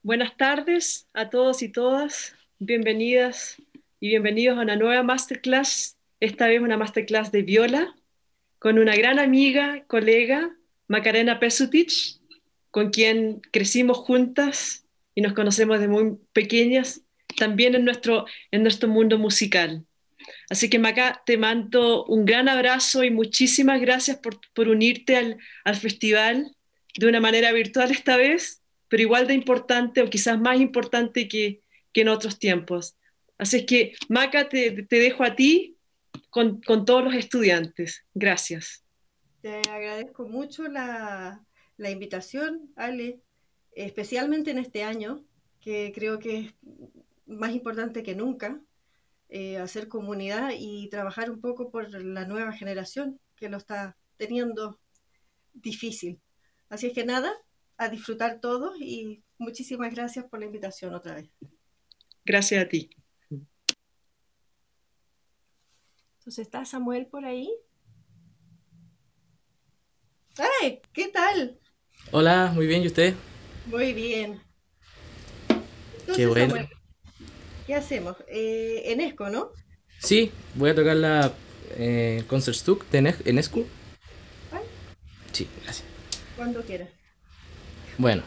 Buenas tardes a todos y todas. Bienvenidas y bienvenidos a una nueva masterclass, esta vez una masterclass de viola, con una gran amiga, colega, Macarena Pesutic, con quien crecimos juntas y nos conocemos de muy pequeñas, también en nuestro mundo musical. Así que Maca, te mando un gran abrazo y muchísimas gracias por unirte al festival de una manera virtual esta vez, pero igual de importante o quizás más importante que en otros tiempos. Así es que Maca, te dejo a ti con todos los estudiantes. Gracias. Te agradezco mucho la invitación, Ale, especialmente en este año, que creo que es más importante que nunca, hacer comunidad y trabajar un poco por la nueva generación que lo está teniendo difícil. Así es que nada, a disfrutar todos y muchísimas gracias por la invitación otra vez. Gracias a ti. Entonces, ¿está Samuel por ahí? ¡Ay! ¿Qué tal? Hola, muy bien, ¿y usted? Muy bien. Qué Entonces, bueno. Samuel, ¿qué hacemos? Enesco, ¿no? Sí, voy a tocar la Concertstück de Enescu. Ay, Sí, gracias. cuando quieras. Bueno,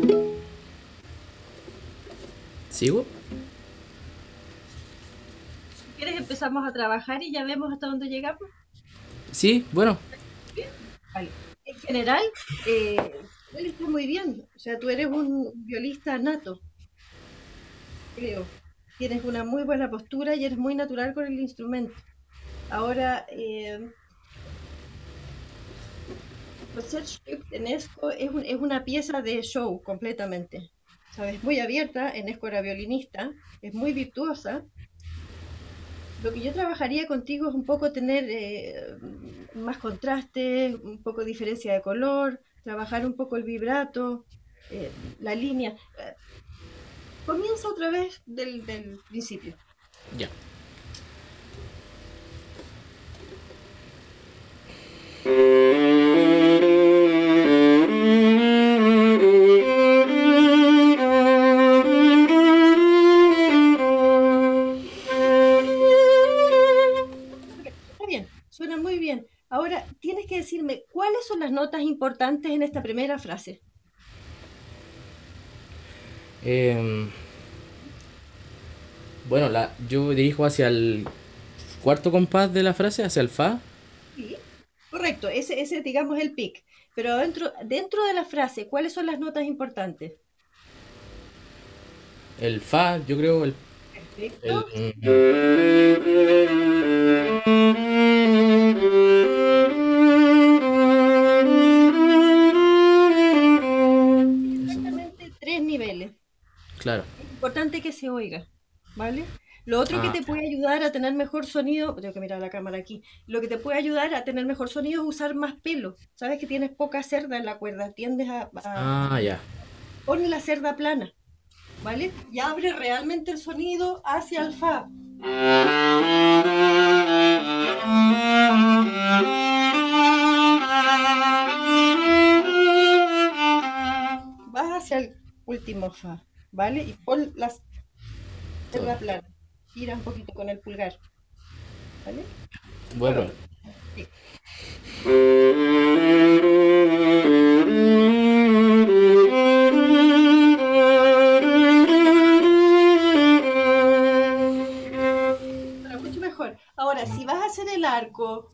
¿Sigo? Si quieres empezamos a trabajar y ya vemos hasta dónde llegamos. Sí, bueno. Vale. En general, él está muy bien. O sea, tú eres un violista nato, creo. Tienes una muy buena postura y eres muy natural con el instrumento. Ahora, Concertstück de Enesco es una pieza de show completamente. ¿Sabes? Muy abierta. Enesco era violinista, es muy virtuosa. Lo que yo trabajaría contigo es un poco tener más contraste, un poco diferencia de color, trabajar un poco el vibrato, la línea. Comienza otra vez del principio. Ya. Está bien, suena muy bien. Ahora, tienes que decirme cuáles son las notas importantes en esta primera frase. Em, bueno, yo dirijo hacia el cuarto compás de la frase, hacia el fa. Sí, correcto, ese digamos el pic. Pero dentro de la frase, ¿cuáles son las notas importantes? El fa, yo creo, el, Perfecto. eso, Exactamente tres niveles. claro. Es importante que se oiga, ¿vale? Lo otro que Ah, te puede ayudar a tener mejor sonido, tengo que mirar la cámara aquí, lo que te puede ayudar a tener mejor sonido es usar más pelo. Sabes que tienes poca cerda en la cuerda, tiendes ya. pon la cerda plana, ¿vale? Y abre realmente el sonido hacia el fa. Vas hacia el último fa, ¿vale? Y pon la Todo. cerda plana. Gira un poquito con el pulgar, ¿vale? Voy a probar. Pruébalo. Sí. Suena mucho mejor. Ahora, si vas a hacer el arco,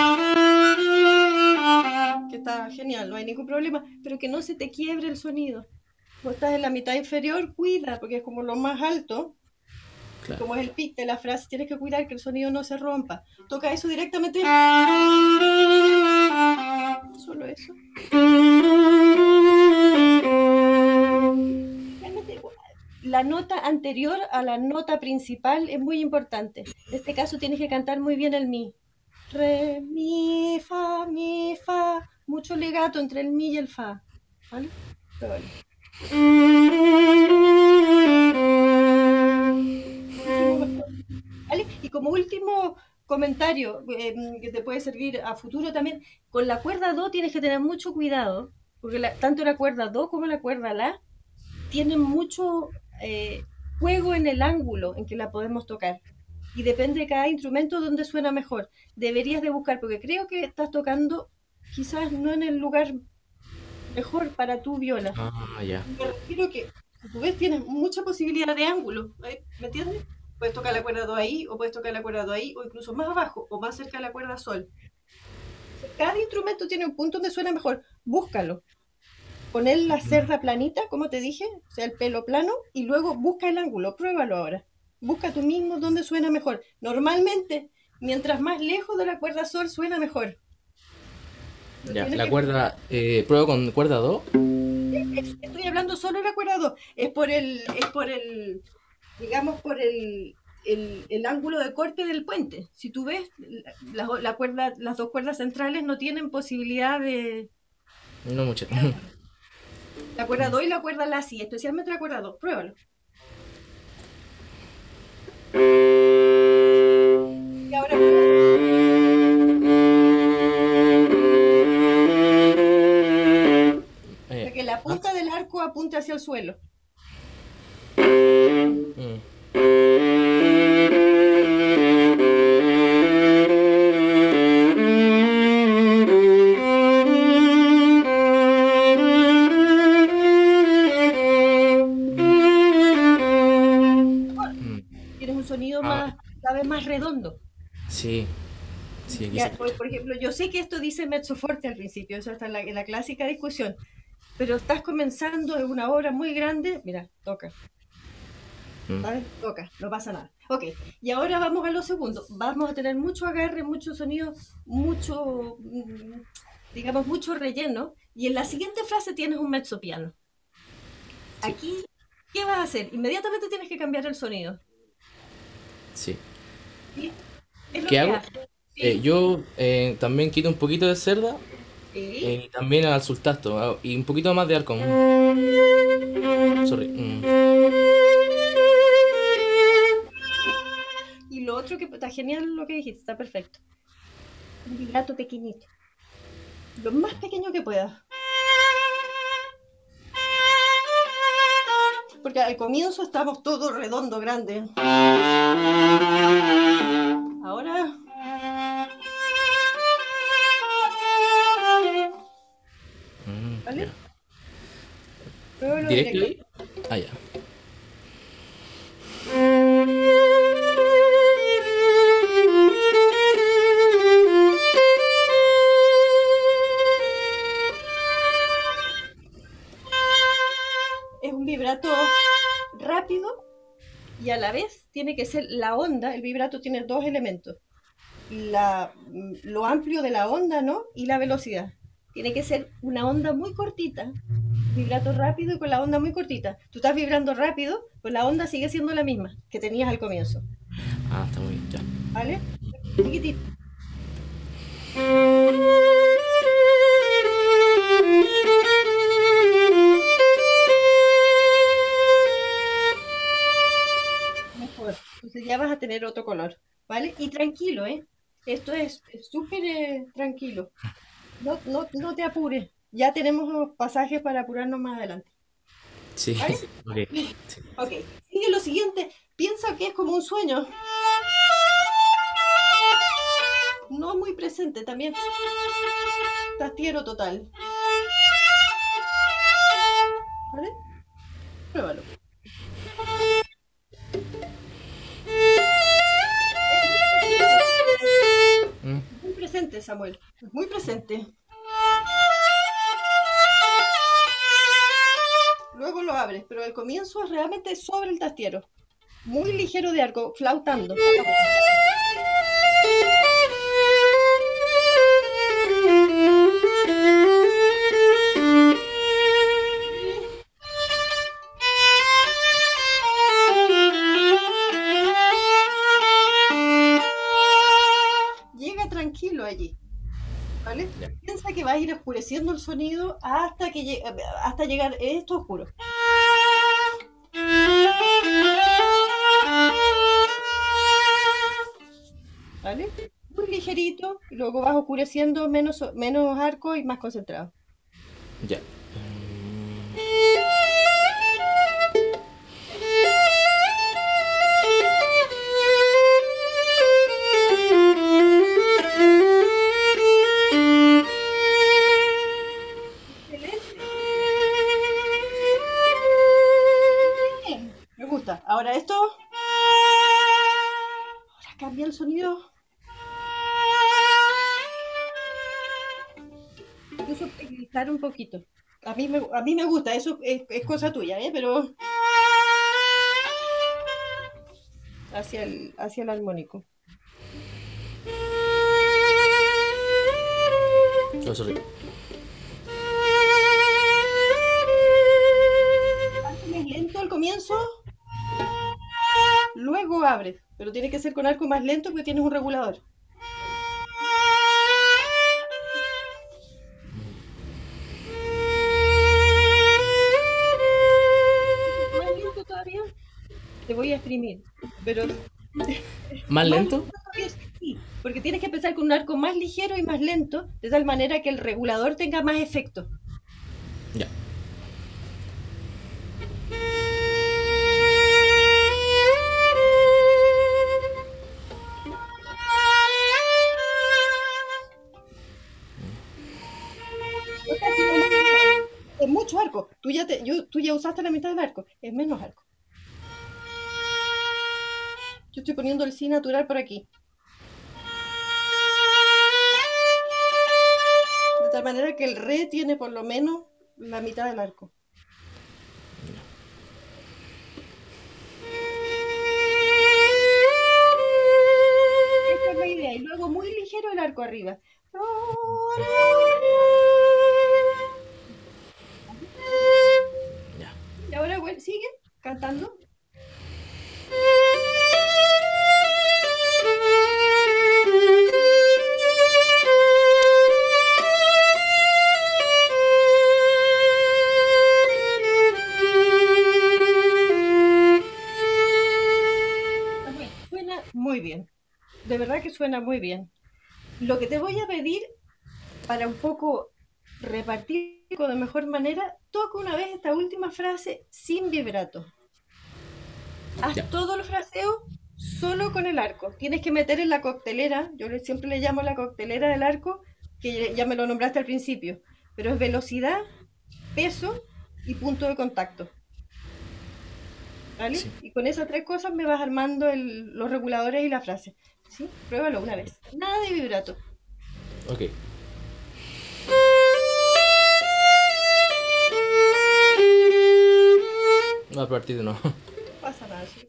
que está genial, no hay ningún problema, pero que no se te quiebre el sonido. Vos estás en la mitad inferior, cuida, porque es como lo más alto, y Claro. como es el pic de la frase, tienes que cuidar que el sonido no se rompa. Toca eso directamente. Solo eso. Realmente, la nota anterior a la nota principal es muy importante. En este caso tienes que cantar muy bien el mi. Re, mi, fa, mi, fa. Mucho legato entre el mi y el fa. ¿Vale? Pruébalo. Muchísimo mejor. ¿Vale? Y como último comentario que te puede servir a futuro también, con la cuerda do tienes que tener mucho cuidado, porque tanto la cuerda do como la cuerda la tienen mucho juego en el ángulo en que la podemos tocar. Y depende de cada instrumento donde suena mejor. Deberías de buscar, porque creo que estás tocando quizás no en el lugar mejor para tu viola. Ya. Me refiero que, si tú ves, tienes mucha posibilidad de ángulo, ¿me entiendes? Puedes tocar la cuerda do ahí, o puedes tocar la cuerda do ahí, o incluso más abajo, o más cerca de la cuerda sol. Cada instrumento tiene un punto donde suena mejor. Búscalo. Poner la cerda planita, como te dije, o sea, el pelo plano, y luego busca el ángulo. Pruébalo ahora. Busca tú mismo dónde suena mejor. Normalmente, mientras más lejos de la cuerda sol, suena mejor. Lo Ya. tienes La que cuerda. Pruebo con cuerda do. estoy hablando solo de la cuerda do. Digamos, por el ángulo de corte del puente. Si tú ves, la cuerda, las dos cuerdas centrales no tienen posibilidad No mucho. de ángulo. La cuerda do y la cuerda la sí, especialmente la cuerda do. Pruébalo. Y ahora para que la Más. punta del arco apunte hacia el suelo. Mm. sonido Ah, más, cada vez más redondo. sí, sí, aquí se Ya, escucha. por ejemplo, yo sé que esto dice mezzo forte al principio, eso está en la clásica discusión, pero estás comenzando en una obra muy grande, mira, toca, Mm, ¿sabes? Toca, no pasa nada. Ok, y ahora vamos a lo segundo. Vamos a tener mucho agarre, mucho sonido, mucho, digamos, mucho relleno. Y en la siguiente frase tienes un mezzo piano. sí, Aquí, ¿qué vas a hacer? Inmediatamente tienes que cambiar el sonido. sí. ¿Sí? Es lo ¿Qué que hago? hace. ¿Sí? Yo también quito un poquito de cerda ¿Sí? y también al sultasto y un poquito más de arco. Sorry. Y lo otro que está genial lo que dijiste, está perfecto. Un vibrato pequeñito. Lo más pequeño que puedas. Porque al comienzo estamos todos redondo, grande. Ahora. Ya. ¿Vale? Pruébalo ¿Directo directo. ahí? Ah, ya. Es un vibrato rápido y a la vez tiene que ser la onda. El vibrato tiene dos elementos: lo amplio de la onda, ¿no? Y la velocidad. Tiene que ser una onda muy cortita, vibrato rápido y con la onda muy cortita. Tú estás vibrando rápido, pues la onda sigue siendo la misma que tenías al comienzo. Ah, está muy bien, ya. ¿Vale? Chiquitito. Mejor. Entonces ya vas a tener otro color. ¿Vale? Y tranquilo, ¿eh? Esto es súper tranquilo. No te apures. Ya tenemos pasajes para apurarnos más adelante. Sí, ¿Vale? ok. Sí. Ok. Sigue lo siguiente. Piensa que es como un sueño. No muy presente también. Tastiero total. ¿Vale? Pruébalo. Mm, Muy presente, Samuel. Muy presente. Luego lo abres, pero al comienzo es realmente sobre el tastiero. Muy ligero de arco, flautando. Llega tranquilo allí, ¿vale? ya. Piensa que va a ir oscureciendo el sonido hasta llegar a esto oscuro. ¿Vale? Muy ligerito, y luego vas oscureciendo menos arco y más concentrado. Ya. Excelente. Bien, me gusta. Ahora esto. Ahora cambia el sonido. Incluso gritar un poquito. A mí me gusta, eso es cosa tuya, ¿eh? Pero hacia el armónico. Oh, sorry. Arco más lento al comienzo, luego abres. Pero tiene que ser con arco más lento porque tienes un regulador. Más lento todavía. Te voy a exprimir. Pero ¿Más más lento? lento todavía sí. Porque tienes que empezar con un arco más ligero y más lento, de tal manera que el regulador tenga más efecto. Ya. No está haciendo más arco. Es mucho arco. Tú ya usaste la mitad del arco. Es menos arco. Yo estoy poniendo el si natural por aquí. De tal manera que el re tiene por lo menos la mitad del arco. Esta es la idea. Y luego muy ligero el arco arriba. Ya. Y ahora sigue cantando. Suena muy bien. De verdad que suena muy bien. Lo que te voy a pedir para un poco repartir de mejor manera, toca una vez esta última frase sin vibrato. Haz Ya. todo el fraseo solo con el arco. Tienes que meter en la coctelera, yo siempre le llamo la coctelera del arco, que ya me lo nombraste al principio, pero es velocidad, peso y punto de contacto. ¿Vale? Sí. Y con esas tres cosas me vas armando los reguladores y la frase. ¿Sí? Pruébalo una vez. Nada de vibrato. Ok. No, a partir de nuevo. No pasa nada. ¿Sí?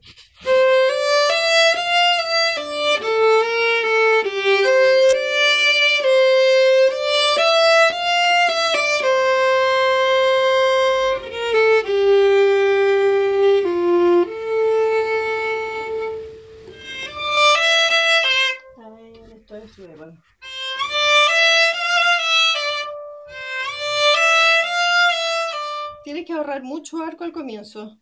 A ver, esto es bueno. Tienes que ahorrar mucho arco al comienzo.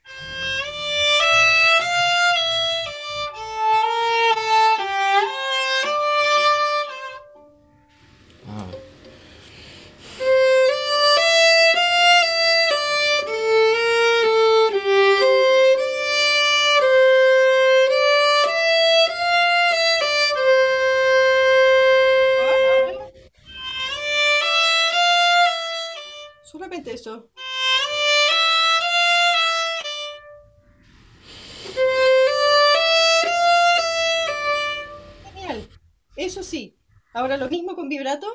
Ah. Ahora. Solamente eso. Genial. Eso sí. Ahora lo mismo con vibrato.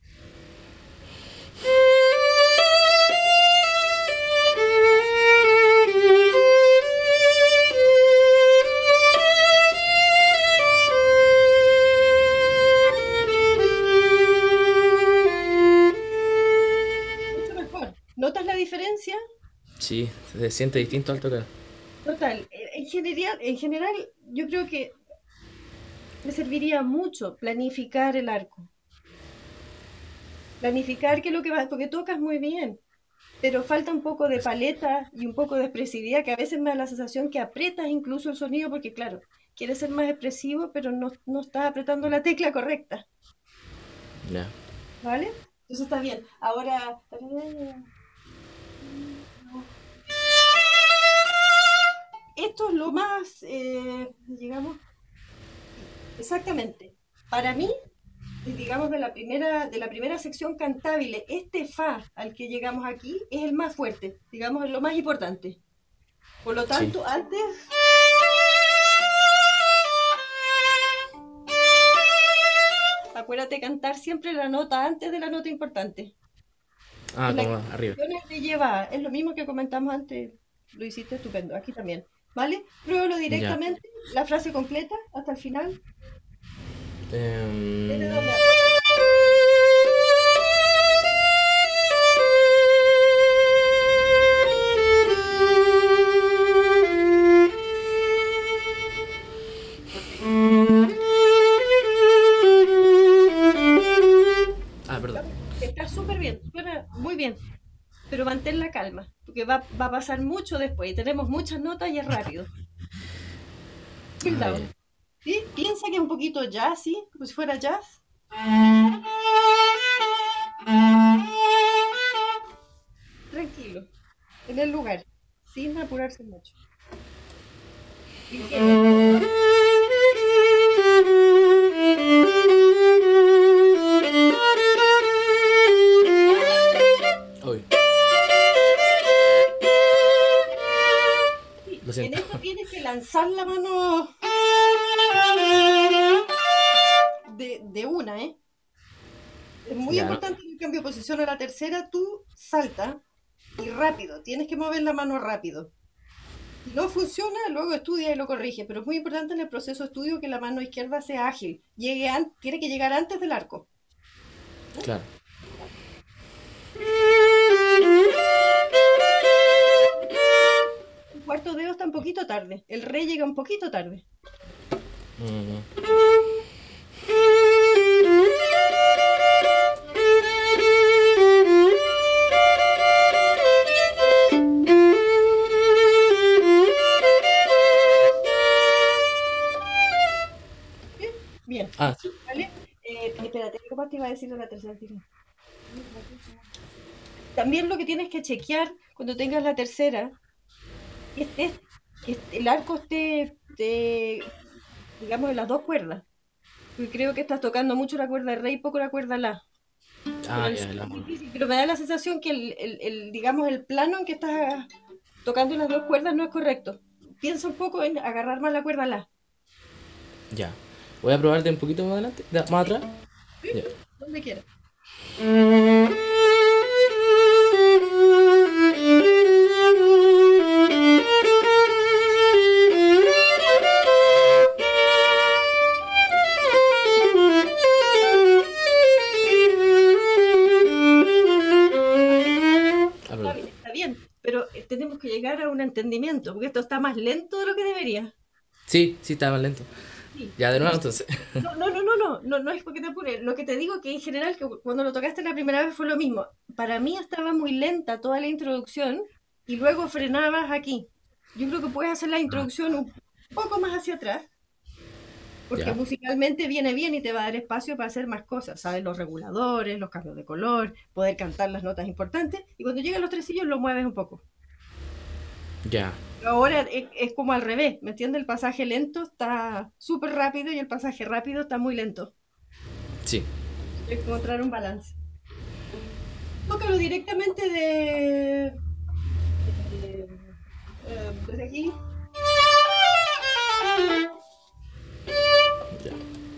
Mucho mejor. ¿Notas la diferencia? Sí, se siente distinto al tocar. Total. En general, yo creo que me serviría mucho planificar el arco. Planificar qué es lo que va, porque tocas muy bien, pero falta un poco de paleta y un poco de expresividad, que a veces me da la sensación que aprietas incluso el sonido, porque claro, quieres ser más expresivo, pero no estás apretando la tecla correcta, Ya. ¿vale? Eso está bien. Ahora... Esto es lo más, digamos, exactamente. Para mí, digamos, de la primera sección cantable, este fa al que llegamos aquí es el más fuerte, digamos, es lo más importante. Por lo Sí. tanto, antes... Acuérdate cantar siempre la nota antes de la nota importante. Ah, En la como arriba. canción te lleva, es lo mismo que comentamos antes, lo hiciste estupendo, aquí también. ¿Vale? Pruébalo Ya. directamente, la frase completa hasta el final. Desde Em, donde- Ah, perdón. Está súper bien, suena muy bien, pero mantén la calma, porque va a pasar mucho después y tenemos muchas notas y es rápido. Chill Ah, down. ya. ¿Sí? Piensa que es un poquito jazz, ¿sí? Como si fuera jazz. Tranquilo, en el lugar, sin apurarse mucho. Ligero. Uy, Sí, lo en siento. esto tienes que lanzar la mano De una, ¿eh? Es muy Ya, importante el cambio de posición a la tercera, tú salta y rápido, tienes que mover la mano rápido. Si no funciona, luego estudia y lo corrige, pero es muy importante en el proceso de estudio que la mano izquierda sea ágil, tiene que llegar antes del arco. claro. El cuarto dedo está un poquito tarde, el re llega un poquito tarde. Mm, ¿Sí? Bien, Ah, sí. ¿vale? Espérate, ¿qué más te iba a decir de la tercera tira? También lo que tienes que chequear cuando tengas la tercera, que, que el arco digamos, en las dos cuerdas. Porque creo que estás tocando mucho la cuerda de re y poco la cuerda la. Pero Ah, ya, el es amor. difícil, pero me da la sensación que digamos, el plano en que estás tocando las dos cuerdas no es correcto. Piensa un poco en agarrar más la cuerda la. Ya. Voy a probarte un poquito más adelante, más atrás. ¿Sí? Ya. Donde quieras. Ah, perdón. Está bien, pero tenemos que llegar a un entendimiento, porque esto está más lento de lo que debería. Sí, sí, estaba más lento. Sí. Ya, de nuevo entonces. No es porque te apure. Lo que te digo que en general, que cuando lo tocaste la primera vez fue lo mismo. Para mí estaba muy lenta toda la introducción y luego frenabas aquí. Yo creo que puedes hacer la introducción un poco más hacia atrás, porque Ya. musicalmente viene bien y te va a dar espacio para hacer más cosas, ¿sabes? Los reguladores, los cambios de color, poder cantar las notas importantes, y cuando llegan los tresillos lo mueves un poco. Ya. Ahora es como al revés, ¿me entiendes? El pasaje lento está súper rápido y el pasaje rápido está muy lento. Sí. Encontrar un balance. Tócalo directamente desde aquí. Ya.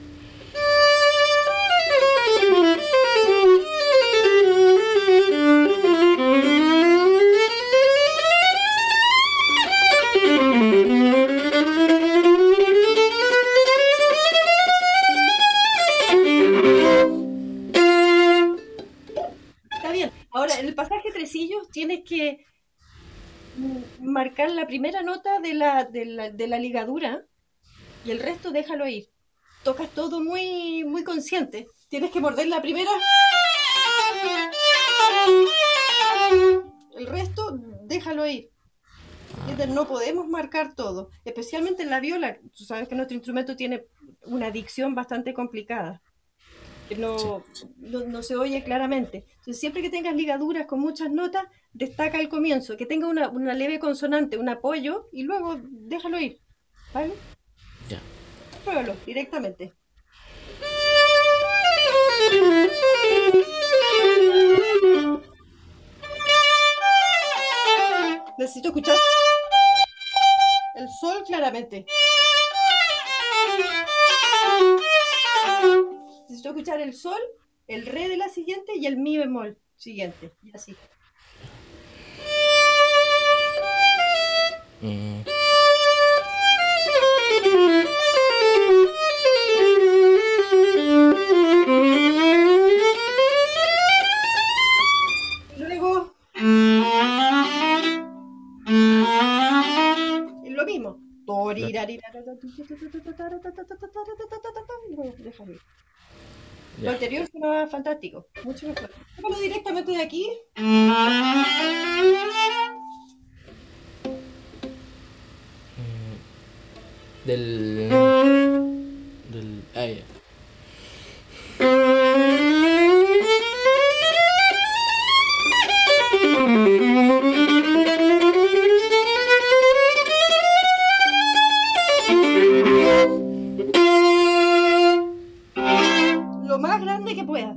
Está bien. Ahora, en el pasaje tresillos tienes que marcar la primera nota de la ligadura y el resto déjalo ir. Tocas todo muy, muy consciente. Tienes que morder la primera. El resto déjalo ir. ¿Entiendes? No podemos marcar todo, especialmente en la viola. Tú sabes que nuestro instrumento tiene una dicción bastante complicada, que Sí. no se oye claramente. Entonces, siempre que tengas ligaduras con muchas notas, destaca el comienzo, que tenga una leve consonante, un apoyo, y luego déjalo ir. ¿Vale? Ya. Pruébalo directamente. Necesito escuchar el sol claramente. Necesito escuchar el sol, el re de la siguiente y el mi bemol siguiente. Y así. Mm, Y luego es lo mismo. Y luego déjalo ir. Lo ya. anterior sonaba fantástico, mucho mejor. Tómalo directamente de aquí. Del. Del. Ah, ya. Lo más grande que puedas.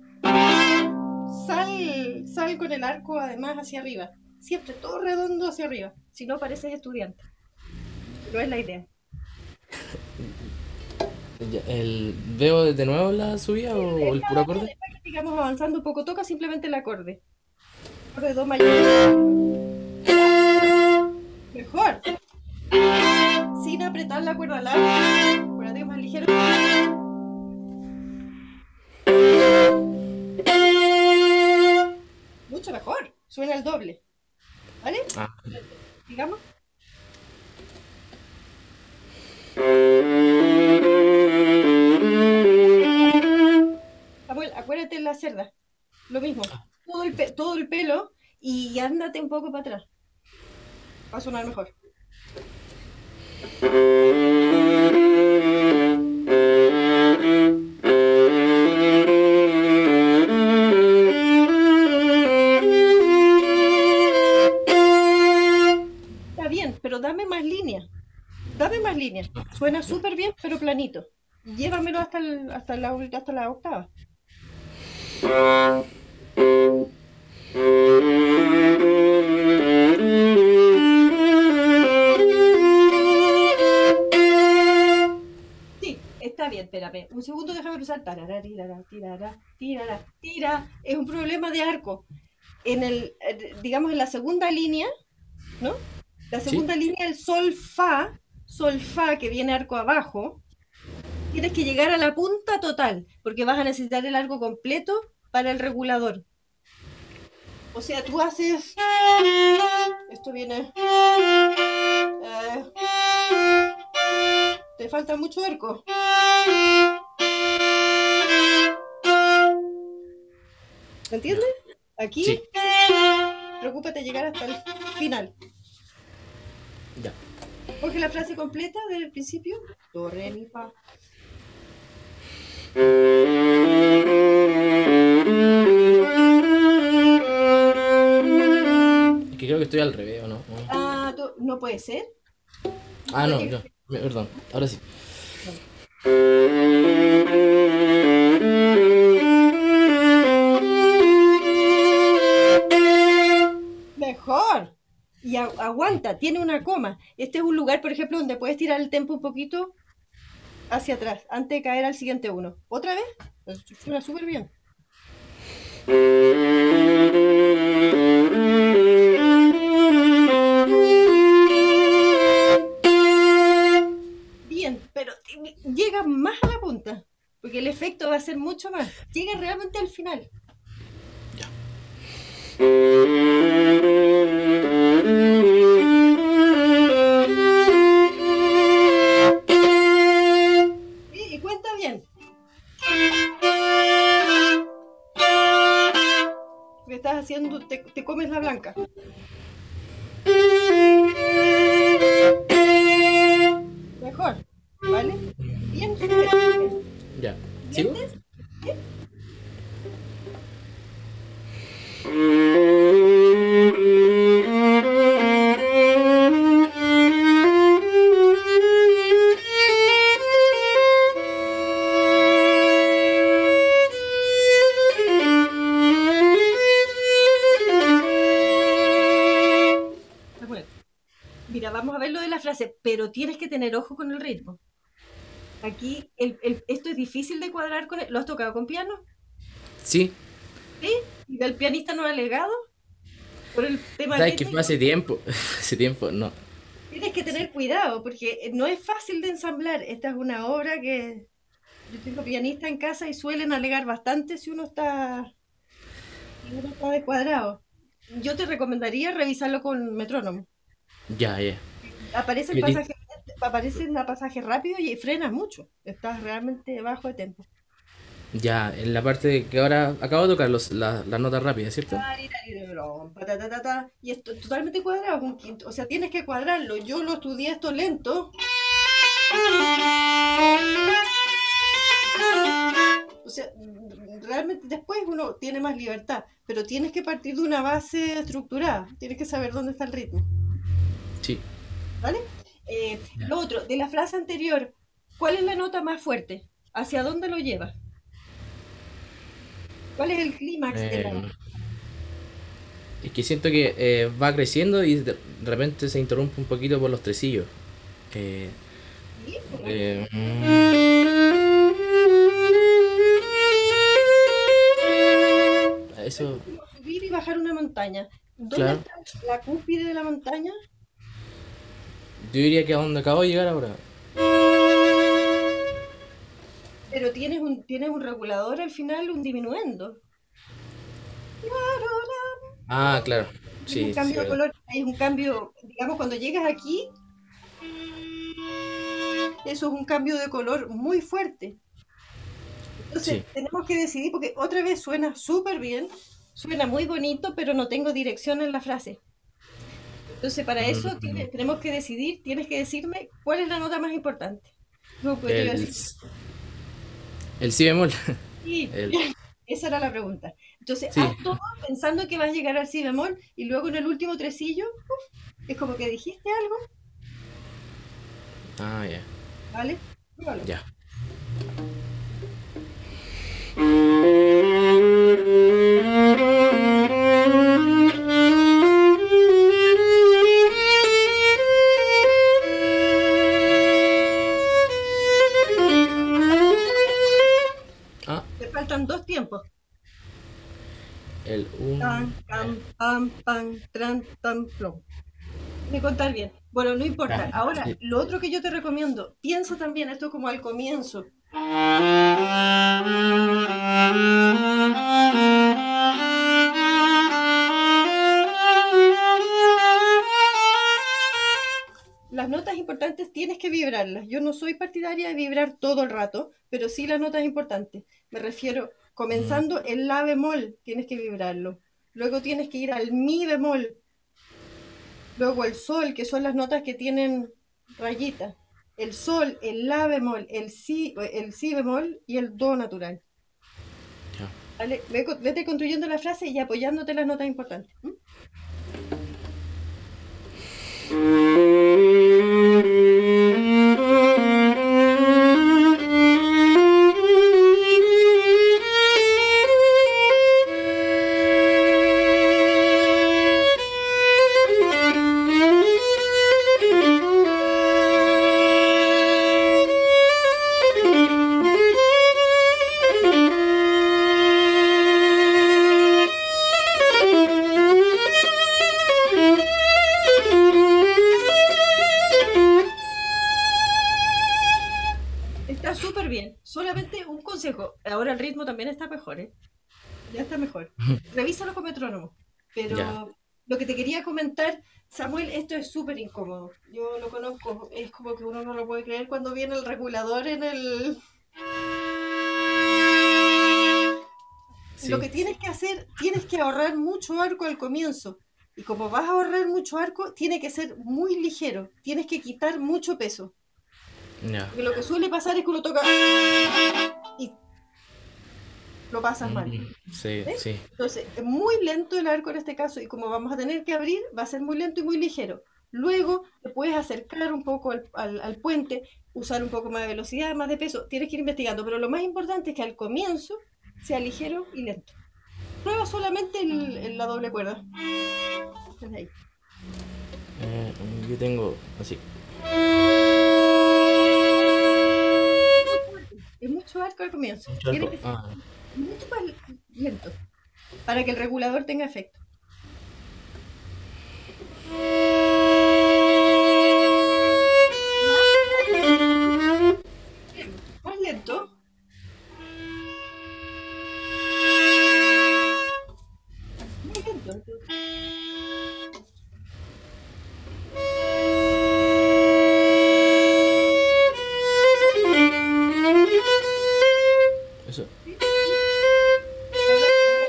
Sal con el arco además hacia arriba. Siempre todo redondo hacia arriba. Si no pareces estudiante. No es la idea. ¿Veo de nuevo la subida o el puro acorde? Después que sigamos avanzando un poco, toca simplemente el acorde. Acorde de do mayor. Mejor. Sin apretar la cuerda larga. Acuérdate que es más ligero. Mucho mejor. Suena el doble. ¿Vale? Ah, Digamos. Samuel, acuérdate en la cerda. Lo mismo. Todo el pelo y ándate un poco para atrás. Va a sonar mejor. Está bien, pero dame más línea. Dame más línea. Suena súper bien, pero planito. Llévamelo hasta la octava. Sí, está bien, espérame. Un segundo, déjame cruzar. Tarara, tirara, tirara, tirara, tira. Es un problema de arco. Digamos, en la segunda línea, ¿no? La sí. segunda línea, el sol fa, que viene arco abajo, tienes que llegar a la punta total, porque vas a necesitar el arco completo para el regulador. O sea, tú haces... Esto viene... te falta mucho arco. ¿Me entiendes? Aquí, Sí. preocúpate de llegar hasta el final. Ya. Coge la frase completa del principio. Do, re, mi, fa. Es que creo que estoy al revés, ¿o no? Ah, no puede ser. Ah, no, yo. Perdón, ahora sí. Mejor. Y aguanta, tiene una coma. Este es un lugar, por ejemplo, donde puedes tirar el tempo un poquito hacia atrás, antes de caer al siguiente uno. ¿Otra vez? Suena súper bien. Bien, pero llega más a la punta, porque el efecto va a ser mucho más. Llega realmente al final. Ya. Y cuenta bien. Porque estás haciendo, te comes la blanca. Mejor, ¿vale? Bien, súper bien. Ya. ¿Sigo? ¿Entiendes? Bueno, mira, vamos a ver lo de la frase, pero tienes que tener ojo con el ritmo. Aquí, esto es difícil de cuadrar con ¿Lo has tocado con piano? Sí. ¿Sí? ¿Y del pianista no ha legado? Por el tema ¿Sabes que rítmico. fue hace tiempo? Hace tiempo, no. Tienes que tener cuidado, porque no es fácil de ensamblar. Esta es una obra que yo tengo pianista en casa y suelen alegar bastante si uno está descuadrado. Yo te recomendaría revisarlo con metrónomo. Ya, ya. Aparece el Y- pasaje, aparece el pasaje rápido y frenas mucho. Estás realmente bajo de tempo. Ya, en la parte que ahora acabo de tocar las notas rápidas, ¿cierto? Y esto es totalmente cuadrado, o sea, tienes que cuadrarlo. Yo lo estudié esto lento. O sea, realmente después uno tiene más libertad, pero tienes que partir de una base estructurada. Tienes que saber dónde está el ritmo, Sí. ¿vale? Ya. Lo otro, de la frase anterior, ¿cuál es la nota más fuerte? ¿Hacia dónde lo llevas? ¿Cuál es el clímax de la... Eh, es que siento que va creciendo y de repente se interrumpe un poquito por los tresillos. Eh, ¿Sí? eh, eso, como subir y bajar una montaña. ¿Dónde claro. está la cúspide de la montaña? Yo diría que a donde acabo de llegar ahora. Pero tienes un regulador al final, un diminuendo. Ah, claro. Es un Sí, sí, cambio de verdad. color, es un cambio, digamos, cuando llegas aquí, eso es un cambio de color muy fuerte. Entonces, Sí. tenemos que decidir, porque otra vez suena súper bien, suena muy bonito, pero no tengo dirección en la frase. Entonces, para eso Mm, tenemos que decidir, tienes que decirme cuál es la nota más importante. Yo podría El, decir, el si bemol. sí, El, esa era la pregunta. Entonces, sí. haz todo pensando que vas a llegar al si bemol y luego en el último tresillo, es como que dijiste algo, Ah, ya. ¿vale? Pruébalo. Ya. Ah, Te faltan dos tiempos. el un. Tan, pam, pam, pam, tran, tan, plom. De contar bien. Bueno, no importa. Ya. Ahora, Sí. lo otro que yo te recomiendo, piensa también esto como al comienzo. Las notas importantes tienes que vibrarlas. Yo no soy partidaria de vibrar todo el rato, pero sí las notas importantes. Me refiero, Mm, comenzando el la bemol, tienes que vibrarlo. Luego tienes que ir al mi bemol, luego el sol, que son las notas que tienen rayitas. El sol, el la bemol, el si bemol y el do natural. ya. ¿Vale? Vete construyendo la frase y apoyándote las notas importantes. ¿M? Está súper bien. Solamente un consejo. Ahora el ritmo también está mejor, ¿eh? Ya está mejor. Revísalo con metrónomo. Ya. Pero lo que te quería comentar, Samuel, esto es súper incómodo. Yo lo conozco. Es como que uno no lo puede creer cuando viene el regulador en el... Lo Sí. que tienes que hacer, tienes que ahorrar mucho arco al comienzo. Y como vas a ahorrar mucho arco, tiene que ser muy ligero. Tienes que quitar mucho peso. Ya. Porque lo que suele pasar es que uno toca y lo pasas mal. Sí, ¿Ves? sí. Entonces, es muy lento el arco en este caso y como vamos a tener que abrir, va a ser muy lento y muy ligero. Luego te puedes acercar un poco al puente, usar un poco más de velocidad, más de peso. Tienes que ir investigando, pero lo más importante es que al comienzo sea ligero y lento. Prueba solamente la doble cuerda. Desde ahí. Eh, yo tengo así. Es mucho arco al comienzo. Un Tiene charco. que ser Ah, mucho más lento para que el regulador tenga efecto. Más, más lento. Muy lento. Entonces. eso. ¿Sí? ¿Sí? Y ahora,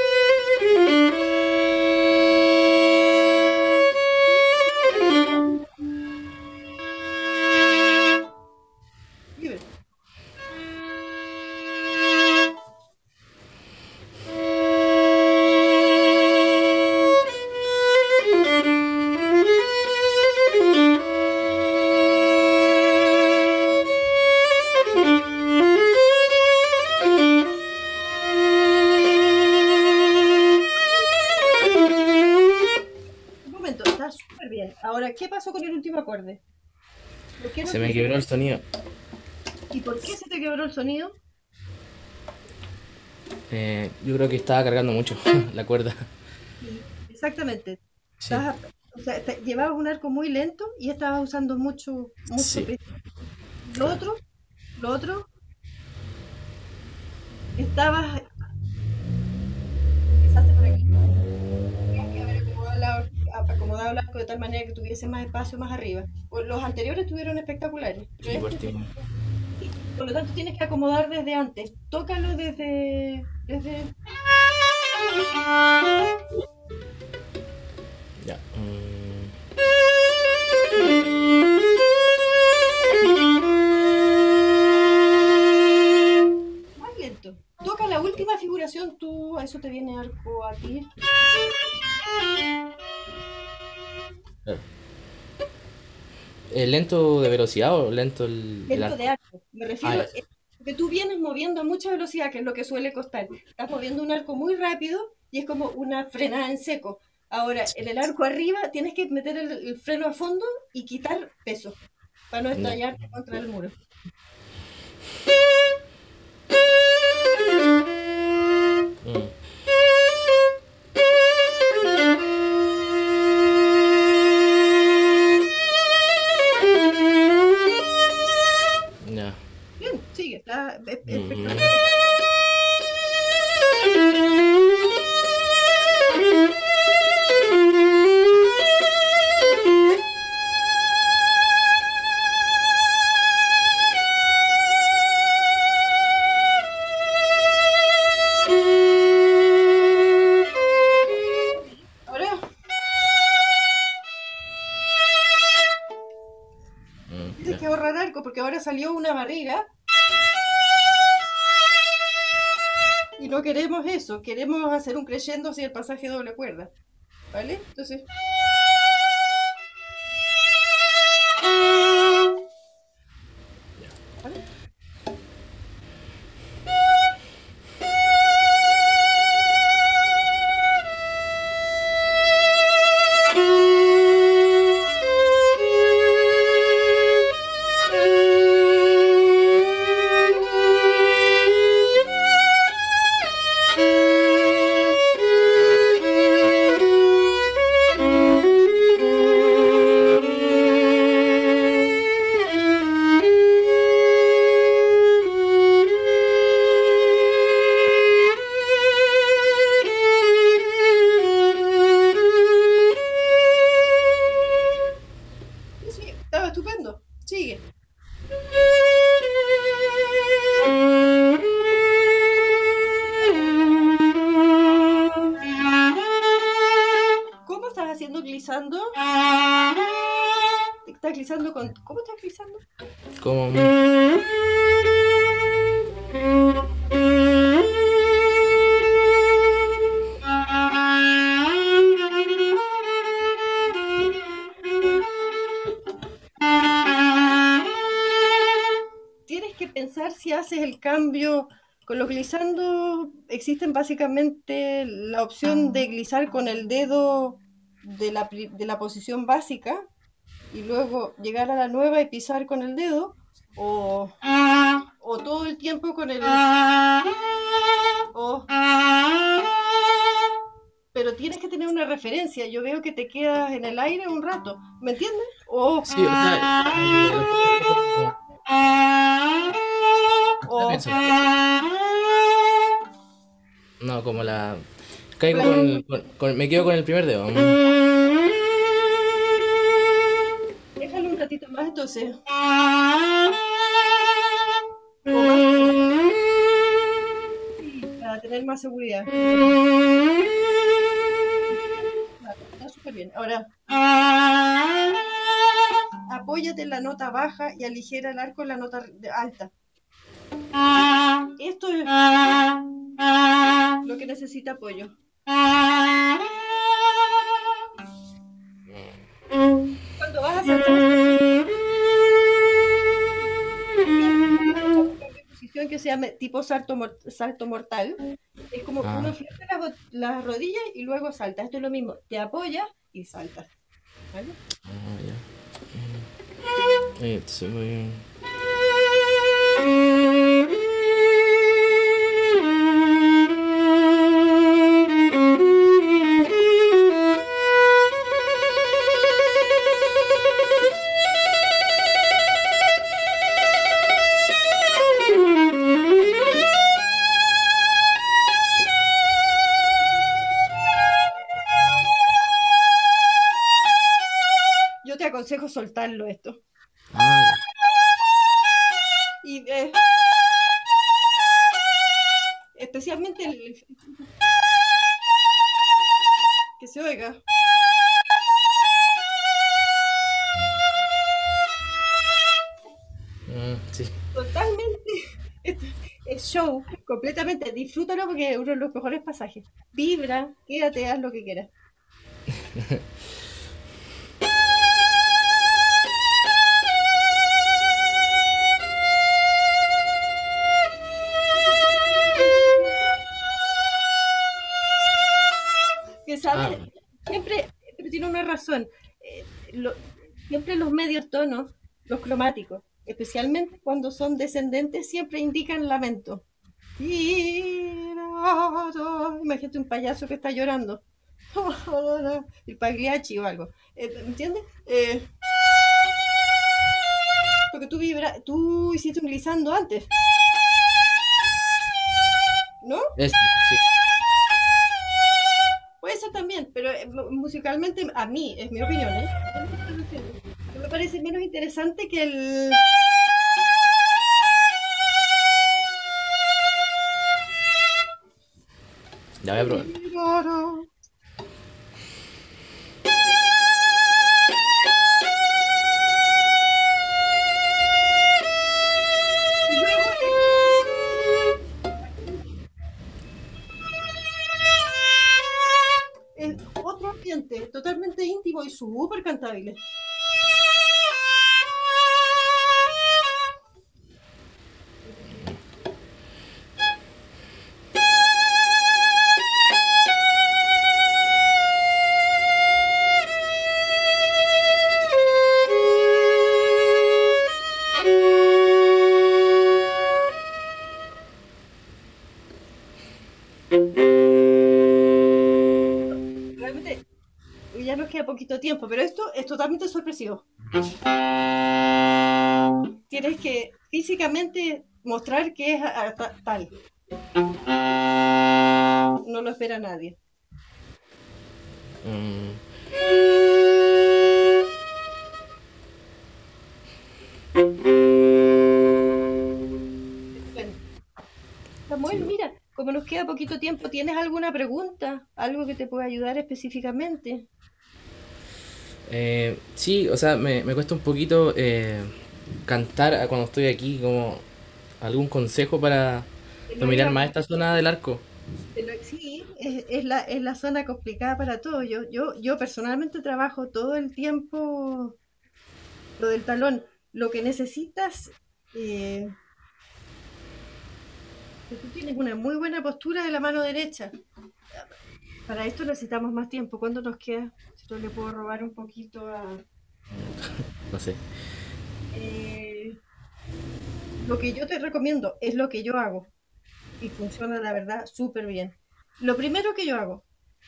sí, libre. Un momento, está súper bien. Ahora, ¿qué pasó con el último acorde? ¿Por qué no Se me suena? quebró el sonido. ¿Y por qué se te quebró el sonido? Yo creo que estaba cargando mucho la cuerda. Sí, exactamente. Sí, O sea, llevabas un arco muy lento y estabas usando mucho sí, peso. Y claro. lo otro, estabas, empezaste por aquí. Tenías que haber acomodado el arco de tal manera que tuviese más espacio más arriba. Los anteriores estuvieron espectaculares, pero Sí, este, partimos. sí. Por lo tanto, tienes que acomodar desde antes. Tócalo desde. Ya. Más lento. Toca la última figuración, tú, a eso te viene arco a ti. Claro. ¿Lento de velocidad o lento el Lento de arco? arco. Me Ah, refiero, ya. que tú vienes moviendo a mucha velocidad, que es lo que suele costar. Estás moviendo un arco muy rápido y es como una frenada en seco. Ahora, en el arco arriba tienes que meter el freno a fondo y quitar peso para no Ya. estallar contra el muro. Mm, ya. Bien, sigue, está Mm, espectacular. Ahora, tienes ya. que ahorrar arco porque ahora salió una barriga y no queremos eso. Queremos hacer un crescendo hacia el pasaje doble cuerda. ¿Vale? Entonces, ¿vale? Sí, sí, estaba estupendo. Sigue. ¿Cómo estás haciendo glissando? ¿Estás glissando con... ¿Cómo estás glissando? Como... Tienes que pensar si haces el cambio. Con los glissando existen básicamente la opción de glissar con el dedo de la posición básica y luego llegar a la nueva y pisar con el dedo o, o todo el tiempo con el... o- pero tienes que tener una referencia. Yo veo que te quedas en el aire un rato, ¿me entiendes? Sí, o sea, lo estoy haciendo como... Está O, bien, no, como la... Caigo bueno, me quedo con el primer dedo. déjalo un ratito más entonces. O más, sí, para tener más seguridad. Vale, está súper bien. Ahora, apóyate en la nota baja y aligera el arco en la nota alta. Esto es lo que necesita apoyo. Cuando vas a saltar, un cambio de posición que se llama tipo salto mortal. Es como Ah, uno flexa las rodillas y luego salta. Esto es lo mismo. Te apoyas y saltas. ¿Vale? ya. Entonces muy... te aconsejo soltarlo esto. Ah, Y especialmente que se oiga. sí. Totalmente. Es show, completamente. Disfrútalo porque es uno de los mejores pasajes. Vibra, quédate, haz lo que quieras. Que Ah, sabes, siempre tiene una razón. Eh, lo- siempre los medios tonos, los cromáticos, especialmente cuando son descendentes, siempre indican lamento. Imagínate un payaso que está llorando. El Pagliacci o algo. ¿Me entiendes? Porque tú hiciste un glissando antes, ¿no? sí. Puede ser también, pero musicalmente a mí, es mi opinión, ¿eh? Me parece menos interesante que el... Ya voy a probar. Y luego es otro ambiente totalmente íntimo y súper cantable. Realmente ya nos queda poquito tiempo, pero esto es totalmente sorpresivo. Tienes que físicamente mostrar que es tal. No lo espera nadie. Mm, Estupendo. Samuel, sí. mira, como nos queda poquito tiempo, ¿tienes alguna pregunta? ¿Algo que te pueda ayudar específicamente? Sí, o sea, me cuesta un poquito cantar cuando estoy aquí, como algún consejo para Te lo dominar iba más esta zona del arco. Sí, es la zona complicada para todo. Yo personalmente trabajo todo el tiempo lo del talón. Lo que necesitas, que tú tienes una muy buena postura de la mano derecha. Para esto necesitamos más tiempo. ¿Cuánto nos queda? Si no le puedo robar un poquito a... No sé. eh, lo que yo te recomiendo es lo que yo hago y funciona, la verdad, súper bien. Lo primero que yo hago,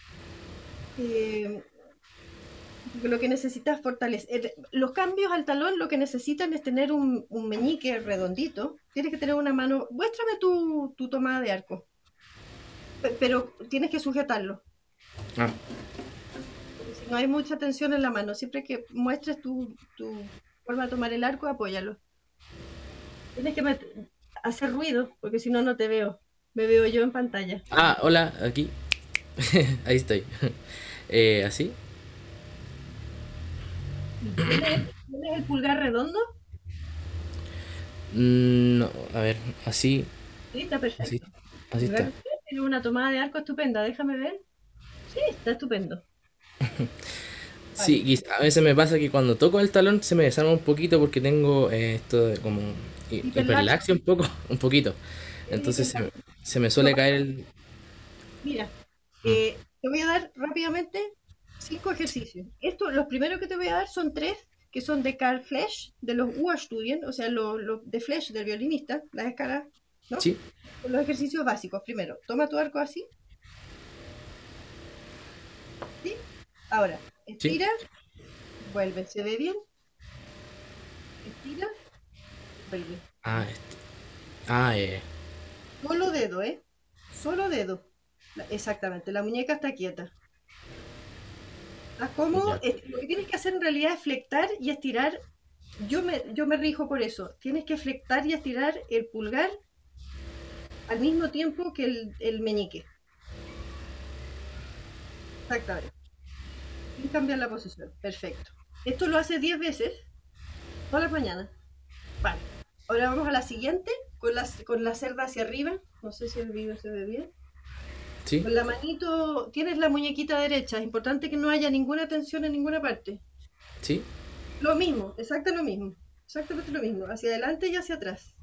eh, porque lo que necesitas fortalecer, los cambios al talón lo que necesitan es tener un meñique redondito. Tienes que tener una mano, muéstrame tu tomada de arco, pero tienes que sujetarlo, Ah, porque si no hay mucha tensión en la mano, siempre que muestres tu forma de tomar el arco, apóyalo. Tienes que hacer ruido, porque si no, no te veo. Me veo yo en pantalla. hola, aquí. Ahí estoy. ¿Así? ¿Tienes el pulgar redondo? No, a ver, así, Sí, está así, perfecto. así está. Pulgar, tiene una tomada de arco estupenda, déjame ver. Sí, está estupendo. Vale. Sí, y a veces me pasa que cuando toco el talón se me desarma un poquito porque tengo esto de como Hiperlaxia. hiperlaxia un poco, un poquito. ¿Tienes Entonces hiperlaxia? se me Lo suele pasa- caer el... Mira, Mm, te voy a dar rápidamente 5 ejercicios. Los primeros que te voy a dar son tres, que son de Carl Flesch, de los Urstudien, o sea, de Flesch, del violinista, las escalas, ¿no? sí, Son los ejercicios básicos. Primero, toma tu arco así, ¿sí? Ahora, sí. estira, vuelve. ¿Se ve bien? Estira, vuelve. Ah, ah, Solo dedo, ¿eh? Solo dedo. Exactamente, la muñeca está quieta. ¿Estás cómodo? Ya. Lo que tienes que hacer en realidad es flectar y estirar. Yo me rijo por eso. Tienes que flectar y estirar el pulgar al mismo tiempo que el meñique. Exactamente. Sin cambiar la posición. Perfecto. Esto lo hace 10 veces todas las mañanas. Vale. Ahora vamos a la siguiente, con la cerda hacia arriba. No sé si el video se ve bien. ¿Sí? Con la manito, tienes la muñequita derecha. Es importante que no haya ninguna tensión en ninguna parte. ¿Sí? Lo mismo, exacto lo mismo. Exactamente lo mismo. Hacia adelante y hacia atrás.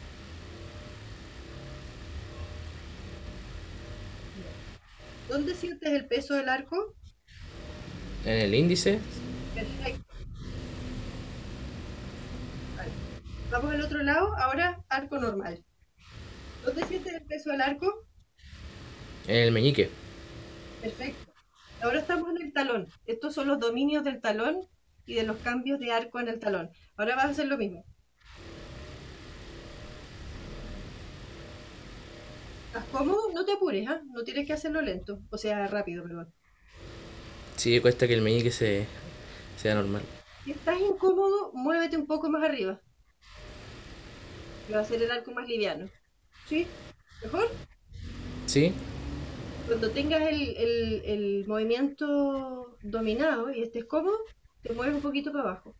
Bien. ¿Dónde sientes el peso del arco? En el índice, Perfecto. Vale. Vamos al otro lado. Ahora arco normal. ¿Dónde sientes el peso del arco? en el meñique. Perfecto. Ahora estamos en el talón. Estos son los dominios del talón y de los cambios de arco en el talón. Ahora vas a hacer lo mismo. ¿Estás cómodo? No te apures, ¿ah? No tienes que hacerlo lento. O sea, rápido, perdón. Sí, cuesta que el meñique sea normal. Si estás incómodo, muévete un poco más arriba. Que va a hacer el arco más liviano. ¿Sí? ¿Mejor? ¿Sí? Cuando tengas el movimiento dominado y estés cómodo, te mueves un poquito para abajo.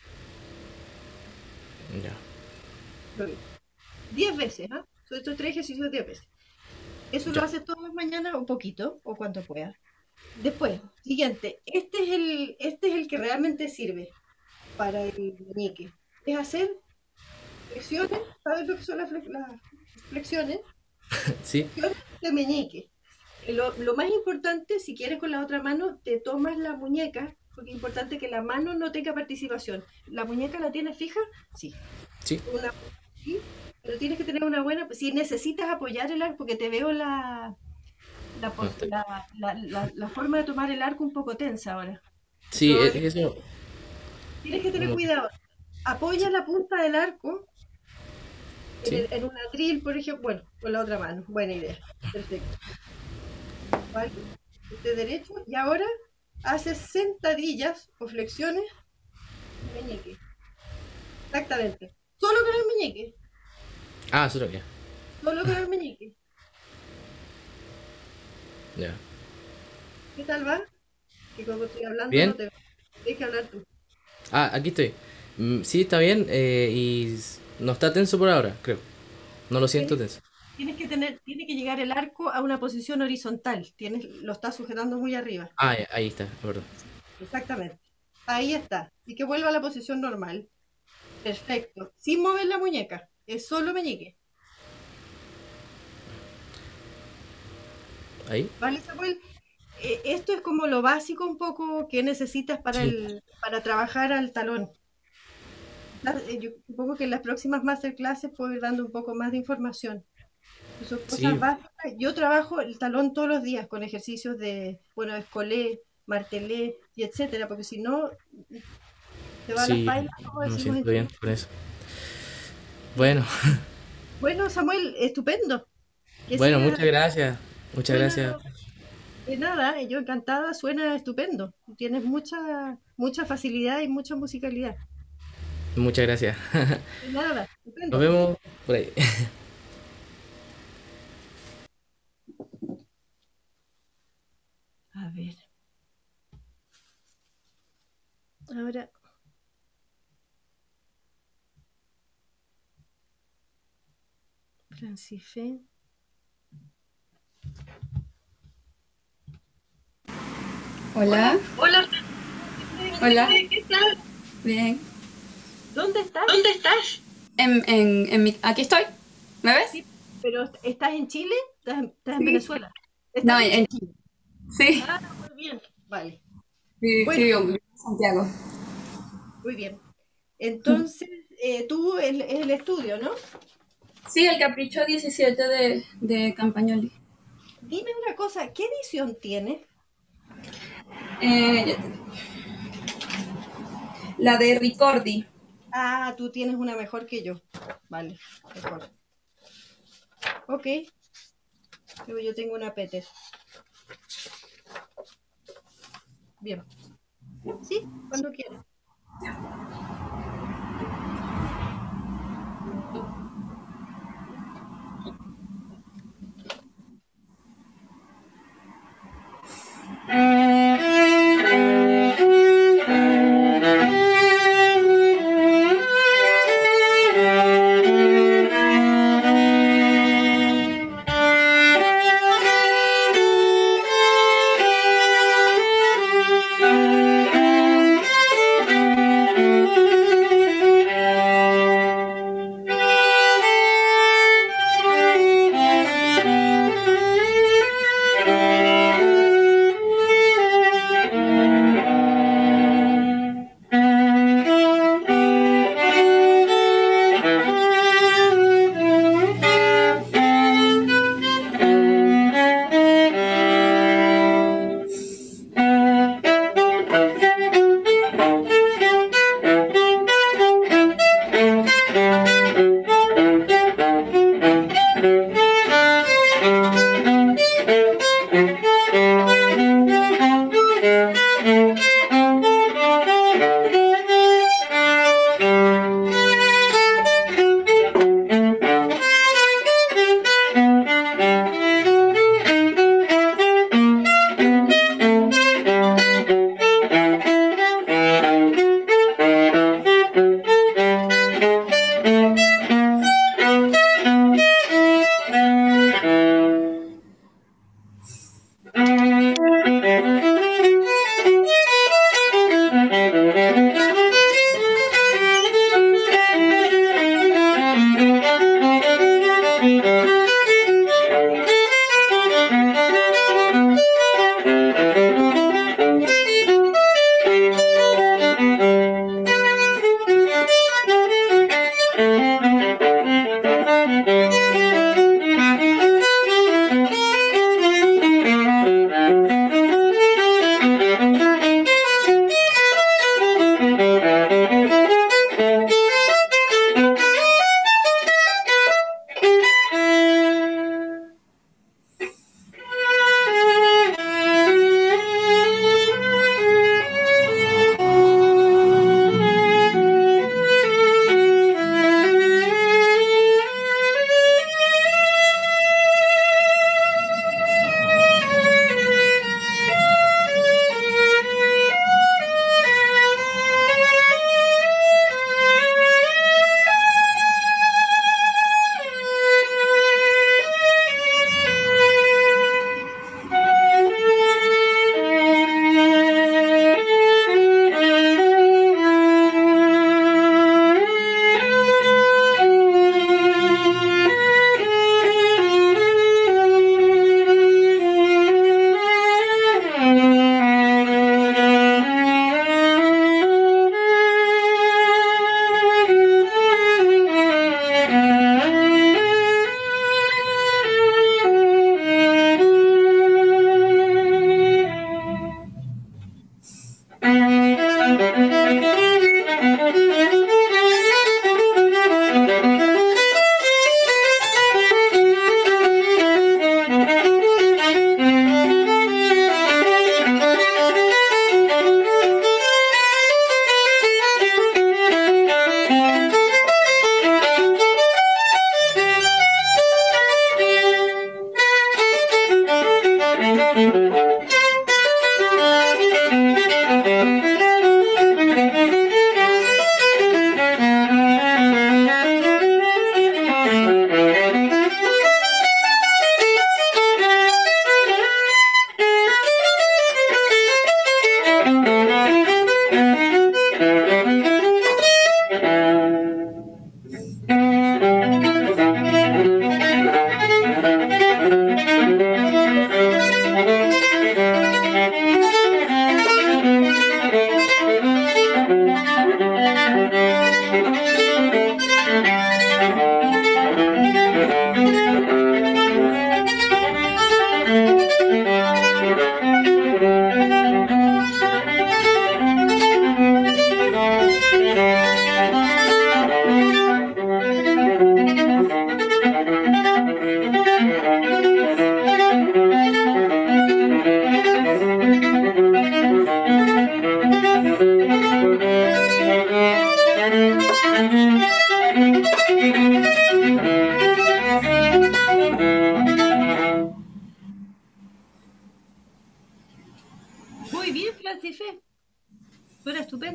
Ya. Lo mismo. 10 veces, ¿ah? Son estos 3 ejercicios 10 veces. Eso lo Ya. haces todas las mañanas un poquito o cuanto puedas. Después, siguiente. Este es el que realmente sirve para el meñique. Es hacer flexiones. ¿Sabes lo que son las flexiones? ¿Sí? Flexiones de meñique. Lo más importante, si quieres con la otra mano, te tomas la muñeca, porque es importante que la mano no tenga participación. ¿La muñeca la tienes fija? Sí. ¿Sí? Una, sí, pero tienes que tener una buena. Si necesitas apoyar el arco, porque te veo la, No, pos- la forma de tomar el arco un poco tensa ahora. sí, Eso eso. tienes que tener No. cuidado. Apoya la punta del arco ¿Sí? en un atril, por ejemplo. Bueno, con la otra mano. Buena idea. Perfecto. ¿Vale? Este derecho. Y ahora haces sentadillas o flexiones de meñique. Exactamente. Solo con el meñique. Ah, eso ya. Solo con el meñique. Ya. ¿Qué tal va? Que como estoy hablando no ¿Bien? te veo. Tienes que hablar tú. Ah, aquí estoy. Sí, está bien. No está tenso por ahora, creo. No lo siento Tienes, tenso. tiene que llegar el arco a una posición horizontal. Lo estás sujetando muy arriba. Ah, ahí está, es verdad. Exactamente. Ahí está. Y que vuelva a la posición normal. Perfecto. Sin mover la muñeca. Es solo meñique. Ahí. ¿Vale, Samuel? Esto es como lo básico un poco que necesitas Sí. para trabajar al talón. Yo supongo que en las próximas masterclasses puedo ir dando un poco más de información. Son cosas Sí. básicas. Yo trabajo el talón todos los días con ejercicios de, bueno, escolé, martelé y etcétera, porque si no, te va a las Sí, pailas, como me decimos en siento bien Chile. con eso. Sí. Bueno, Bueno, Samuel, estupendo. Que bueno, siga, muchas gracias. Muchas gracias. suena, de nada, yo encantada, suena estupendo. Tienes mucha facilidad y mucha musicalidad. Muchas gracias. De nada, Nos estupendo. vemos por ahí. A ver, ahora, Francife. Hola, Hola, hola, hola, ¿qué tal? bien. ¿Dónde estás? ¿Dónde estás? Aquí estoy. ¿Me ves? Sí, pero ¿estás en Chile? ¿Estás en Sí. Venezuela? No, ¿Estás en en Chile? Chile. Sí, Ah, muy bien. Vale. sí, sí, Bueno, vivo en Santiago. muy bien. Entonces, tú el estudio, ¿no? Sí, el Capricho 17 de Campagnoli. Dime una cosa, ¿qué edición tienes? Eh, la de Ricordi. Ah, tú tienes una mejor que yo. Vale, mejor. Ok, yo tengo una Peter. Bien. Sí, cuando quieras.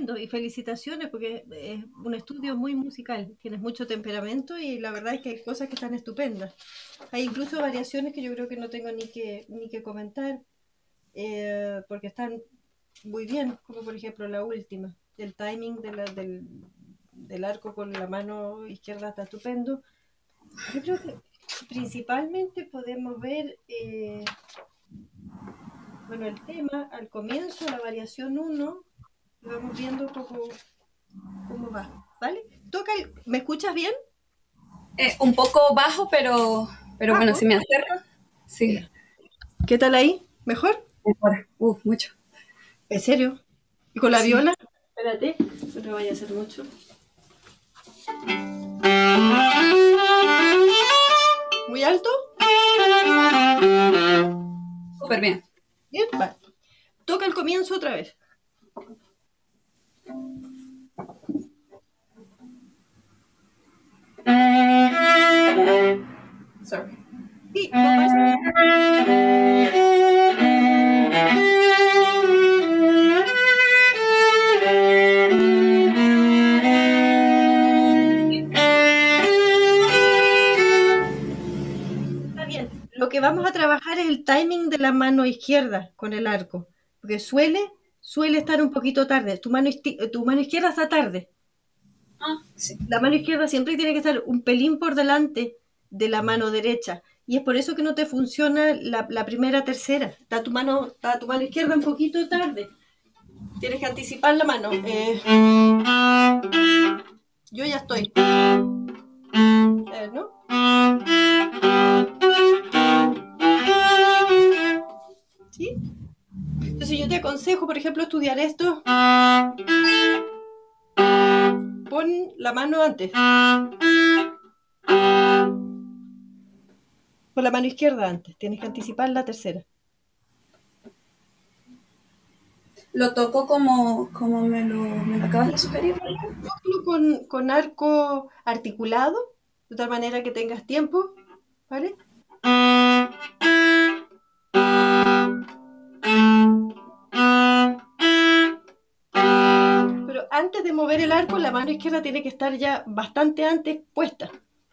estupendo y felicitaciones porque es un estudio muy musical, tienes mucho temperamento y la verdad es que hay cosas que están estupendas. Hay incluso variaciones que yo creo que no tengo ni que comentar porque están muy bien, como por ejemplo la última, el timing del arco con la mano izquierda está estupendo. Yo creo que principalmente podemos ver, bueno, el tema al comienzo, la variación 1, y vamos viendo cómo va, ¿vale? ¿Me escuchas bien? Un poco bajo, pero bueno, ¿Bajo? si me acerco, sí, ¿Qué tal ahí? ¿Mejor? mejor. Mucho. ¿En serio? ¿Y con la Sí. viola? Espérate, no te vaya a hacer mucho. ¿Muy alto? Súper bien. Bien, vale. Toca el comienzo otra vez. Sorry. Sí, no pasa. Está bien. Lo que vamos a trabajar es el timing de la mano izquierda con el arco, porque suele estar un poquito tarde. Tu mano izquierda está tarde. Ah, sí. La mano izquierda siempre tiene que estar un pelín por delante de la mano derecha. Y es por eso que no te funciona la primera tercera. Está tu mano izquierda un poquito tarde. Tienes que anticipar la mano. Yo ya estoy. ¿No? ¿Sí? Entonces yo te aconsejo, por ejemplo, estudiar esto. Pon la mano antes. Con la mano izquierda antes. Tienes que anticipar la tercera. Lo toco como me lo acabas de sugerir. Con arco articulado, de tal manera que tengas tiempo, ¿vale? Pero antes de mover el arco, la mano izquierda tiene que estar ya bastante antes puesta.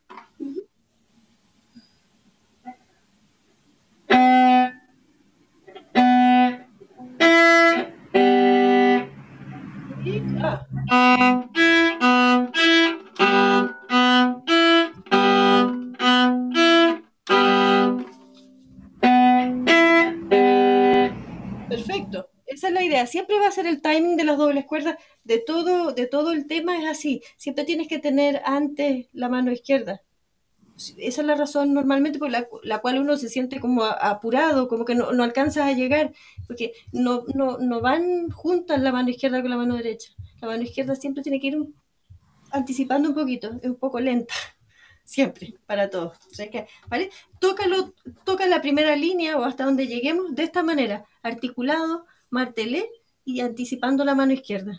Perfecto. Esa es la idea. Siempre va a ser el timing de las dobles cuerdas. De todo el tema es así. Siempre tienes que tener antes la mano izquierda. Esa es la razón normalmente por la cual uno se siente como apurado, como que no alcanzas a llegar, porque no van juntas la mano izquierda con la mano derecha. La mano izquierda siempre tiene que ir anticipando un poquito, es un poco lenta, siempre, para todos. O sea que, ¿vale? Toca la primera línea o hasta donde lleguemos de esta manera, articulado, martelé y anticipando la mano izquierda.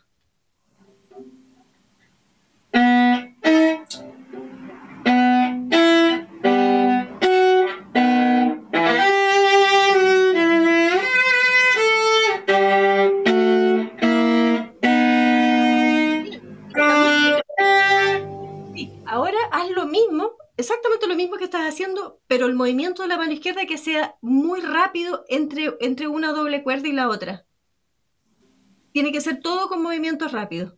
Ahora haz lo mismo, exactamente lo mismo que estás haciendo, pero el movimiento de la mano izquierda que sea muy rápido entre una doble cuerda y la otra. Tiene que ser todo con movimientos rápidos.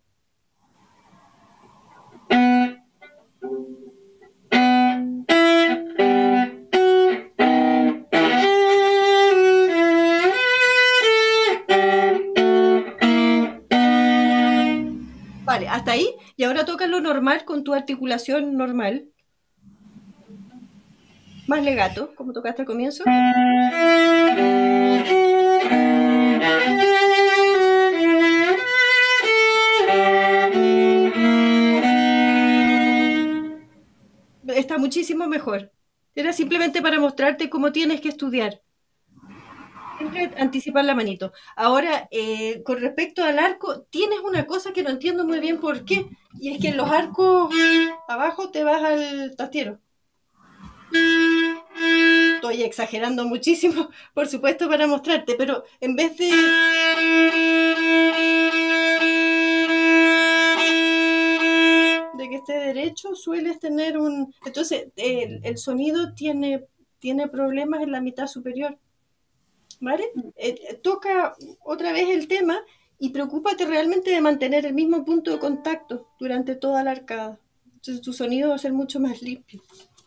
Vale, hasta ahí. Y ahora toca lo normal con tu articulación normal. Más legato, como tocaste al comienzo. Está muchísimo mejor. Era simplemente para mostrarte cómo tienes que estudiar. Siempre anticipar la manito. Ahora, con respecto al arco, tienes una cosa que no entiendo muy bien por qué, y es que en los arcos abajo te vas al tastiero. Estoy exagerando muchísimo, por supuesto, para mostrarte, pero en vez de esté derecho sueles tener un... Entonces, el sonido tiene problemas en la mitad superior, ¿vale? Toca otra vez el tema y preocúpate realmente de mantener el mismo punto de contacto durante toda la arcada. Entonces tu sonido va a ser mucho más limpio.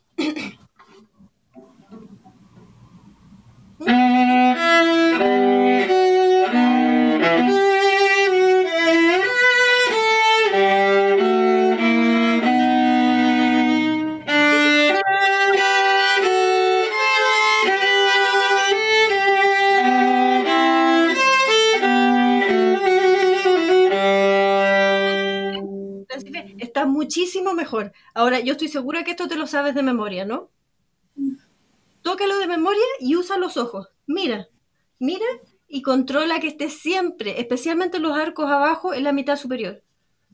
Está muchísimo mejor. Ahora, yo estoy segura que esto te lo sabes de memoria, ¿no? Tócalo de memoria y usa los ojos. Mira, mira y controla que esté siempre, especialmente los arcos abajo, en la mitad superior.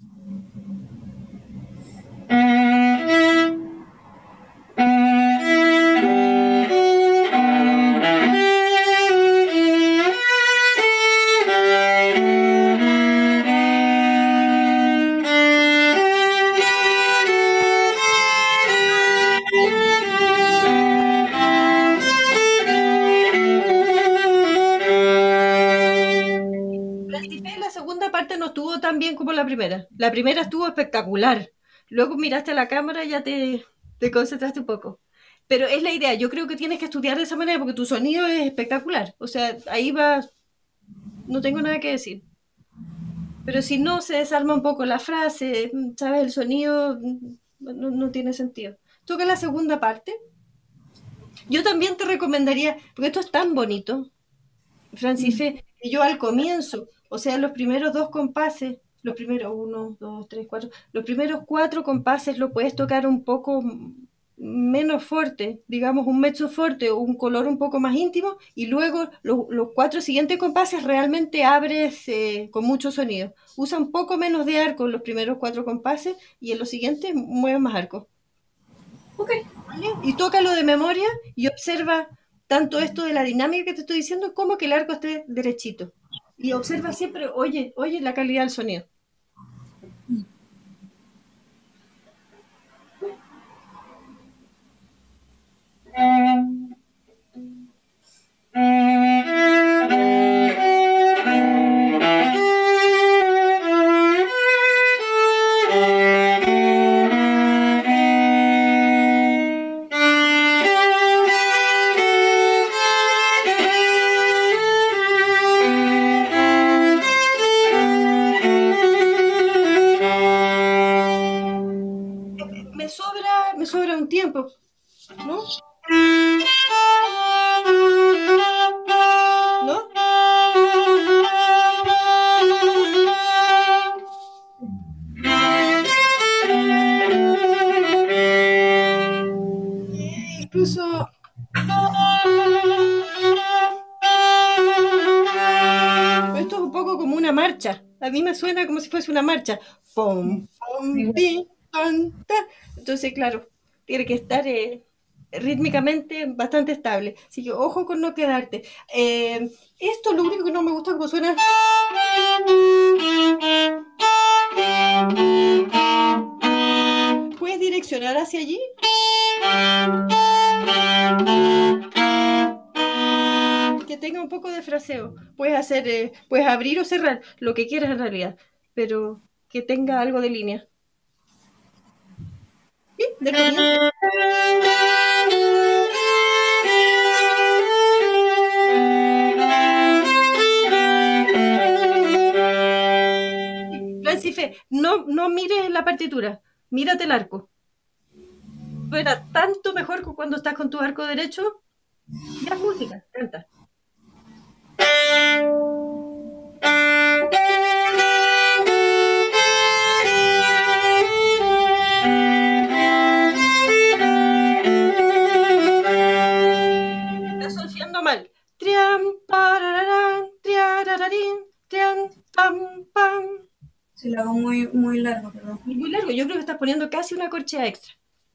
La segunda parte no estuvo tan bien como la primera. La primera estuvo espectacular. Luego miraste a la cámara y ya te concentraste un poco. Pero es la idea. Yo creo que tienes que estudiar de esa manera porque tu sonido es espectacular. O sea, ahí vas. No tengo nada que decir. Pero si no, se desarma un poco la frase, ¿sabes? El sonido no tiene sentido. Toca la segunda parte. Yo también te recomendaría, porque esto es tan bonito, Francife, que yo al comienzo, o sea, los primeros dos compases, los primeros 1, 2, 3, 4, los primeros 4 compases lo puedes tocar un poco menos fuerte, digamos un mezzo fuerte o un color un poco más íntimo, y luego los 4 siguientes compases realmente abres con mucho sonido. Usa un poco menos de arco en los primeros 4 compases y en los siguientes mueve más arco. Ok. ¿Vale? Y tócalo de memoria y observa tanto esto de la dinámica que te estoy diciendo como que el arco esté derechito. Y observa siempre, oye la calidad del sonido. Me sobra un tiempo, ¿no? ¿No? Incluso esto es un poco como una marcha. A mí me suena como si fuese una marcha. Pom, pom, pi, tan, ta. Entonces, claro, tiene que estar rítmicamente bastante estable. Así que ojo con no quedarte. Esto lo único que no me gusta como suena. ¿Puedes direccionar hacia allí? Que tenga un poco de fraseo. Puedes hacer, puedes abrir o cerrar, lo que quieras en realidad, pero que tenga algo de línea. ¿Sí? De comienzo. Francife, no mires la partitura, mírate el arco. Suena tanto mejor que cuando estás con tu arco derecho. Y haz música, canta. Estás solfeando mal. Triam, parararán, triarararín, triam, pam, pam. Si lo hago muy, muy largo, perdón. Muy largo, yo creo que estás poniendo casi una corchea extra.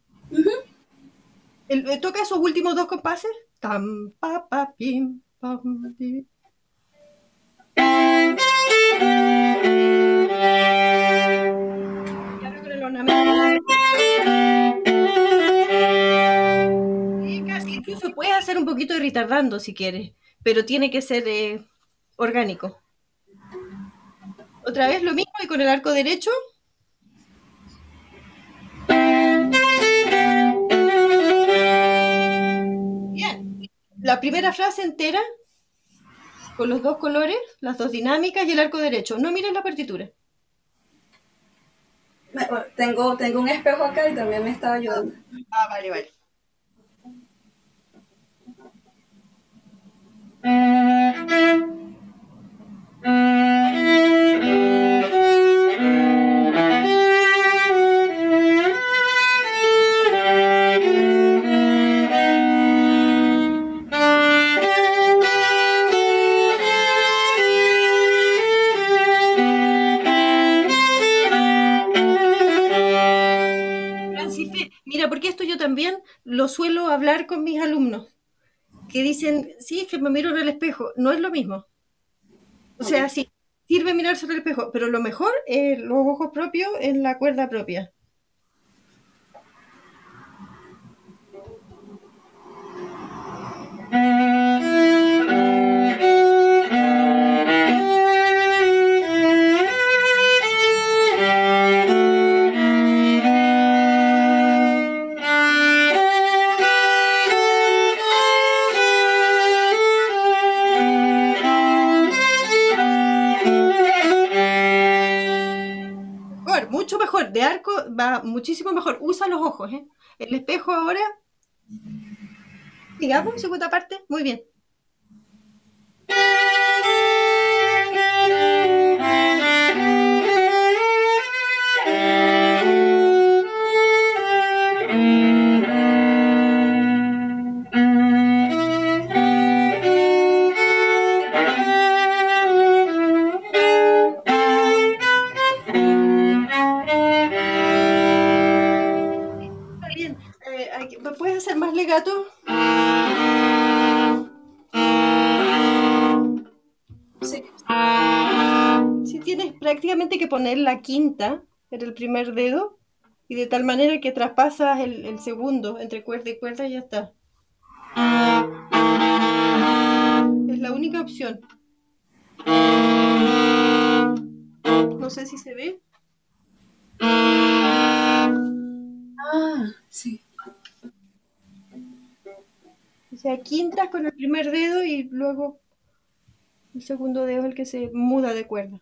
Toca esos últimos dos compases. Tam, pa, pa, pim, pam, pim. Y ahora con el ornamento. poquito de retardando si quieres, pero tiene que ser orgánico. Otra vez lo mismo y con el arco derecho. Bien. La primera frase entera, con los dos colores, las dos dinámicas y el arco derecho. No mires la partitura. Tengo un espejo acá y también me está ayudando. Ah, vale, vale. Mira, porque esto yo también lo suelo hablar con mis alumnos, que dicen, sí, es que me miro en el espejo. No es lo mismo. O sea, sí, sirve mirarse en el espejo, pero lo mejor es los ojos propios en la cuerda propia. Mucho mejor, de arco va muchísimo mejor. Usa los ojos, ¿eh? El espejo ahora, digamos, segunda parte, muy bien. Bien, ¿puedes hacer más legato? Sí. Si tienes prácticamente que poner la quinta en el primer dedo y de tal manera que traspasas el segundo entre cuerda y cuerda y ya está. Es la única opción. No sé si se ve. Ah, sí. O sea, quintas con el primer dedo y luego el segundo dedo es el que se muda de cuerda.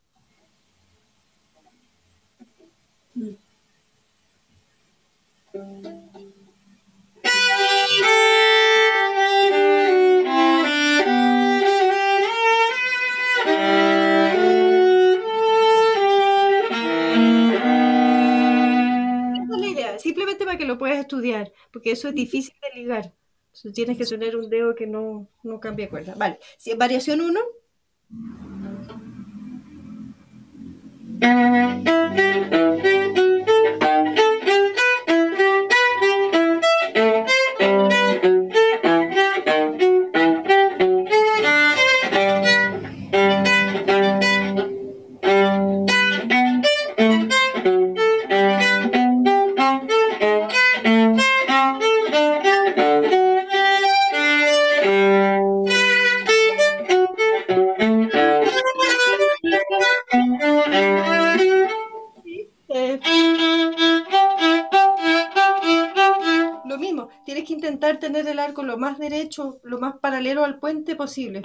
Esa es la idea, simplemente para que lo puedas estudiar, porque eso es difícil de ligar. Entonces tienes que tener un dedo que no cambie cuerda. Vale, si, variación 1. Lo mismo, tienes que intentar tener el arco lo más derecho, lo más paralelo al puente posible.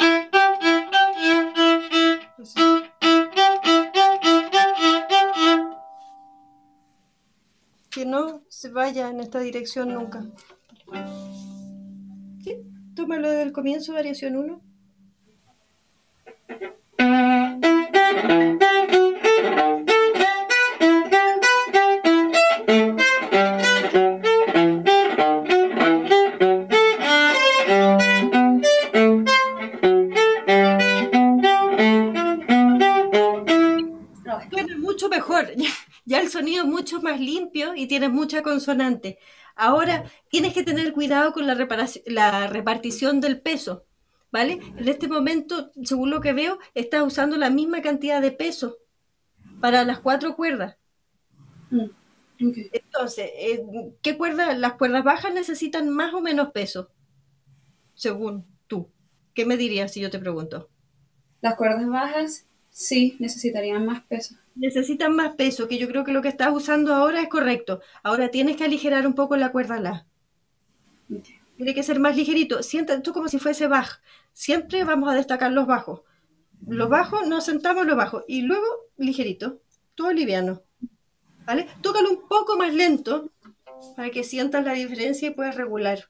Que no se vaya en esta dirección nunca. ¿Sí? Tómalo desde el comienzo, variación 1. Suena mucho mejor, ya el sonido es mucho más limpio y tienes mucha consonante. Ahora tienes que tener cuidado con la repartición del peso, ¿vale? En este momento, según lo que veo, estás usando la misma cantidad de peso para las 4 cuerdas. Okay. Entonces, ¿qué cuerdas? Las cuerdas bajas necesitan más o menos peso. según tú? ¿Qué me dirías si yo te pregunto? Las cuerdas bajas sí necesitarían más peso. Necesitan más peso, que yo creo que lo que estás usando ahora es correcto. Ahora tienes que aligerar un poco la cuerda La. Ok. Tiene que ser más ligerito. Sienta tú como si fuese Bach. Siempre vamos a destacar los bajos. Los bajos, nos sentamos los bajos. Y luego ligerito, todo liviano. ¿Vale? Tócalo un poco más lento para que sientas la diferencia y puedas regular.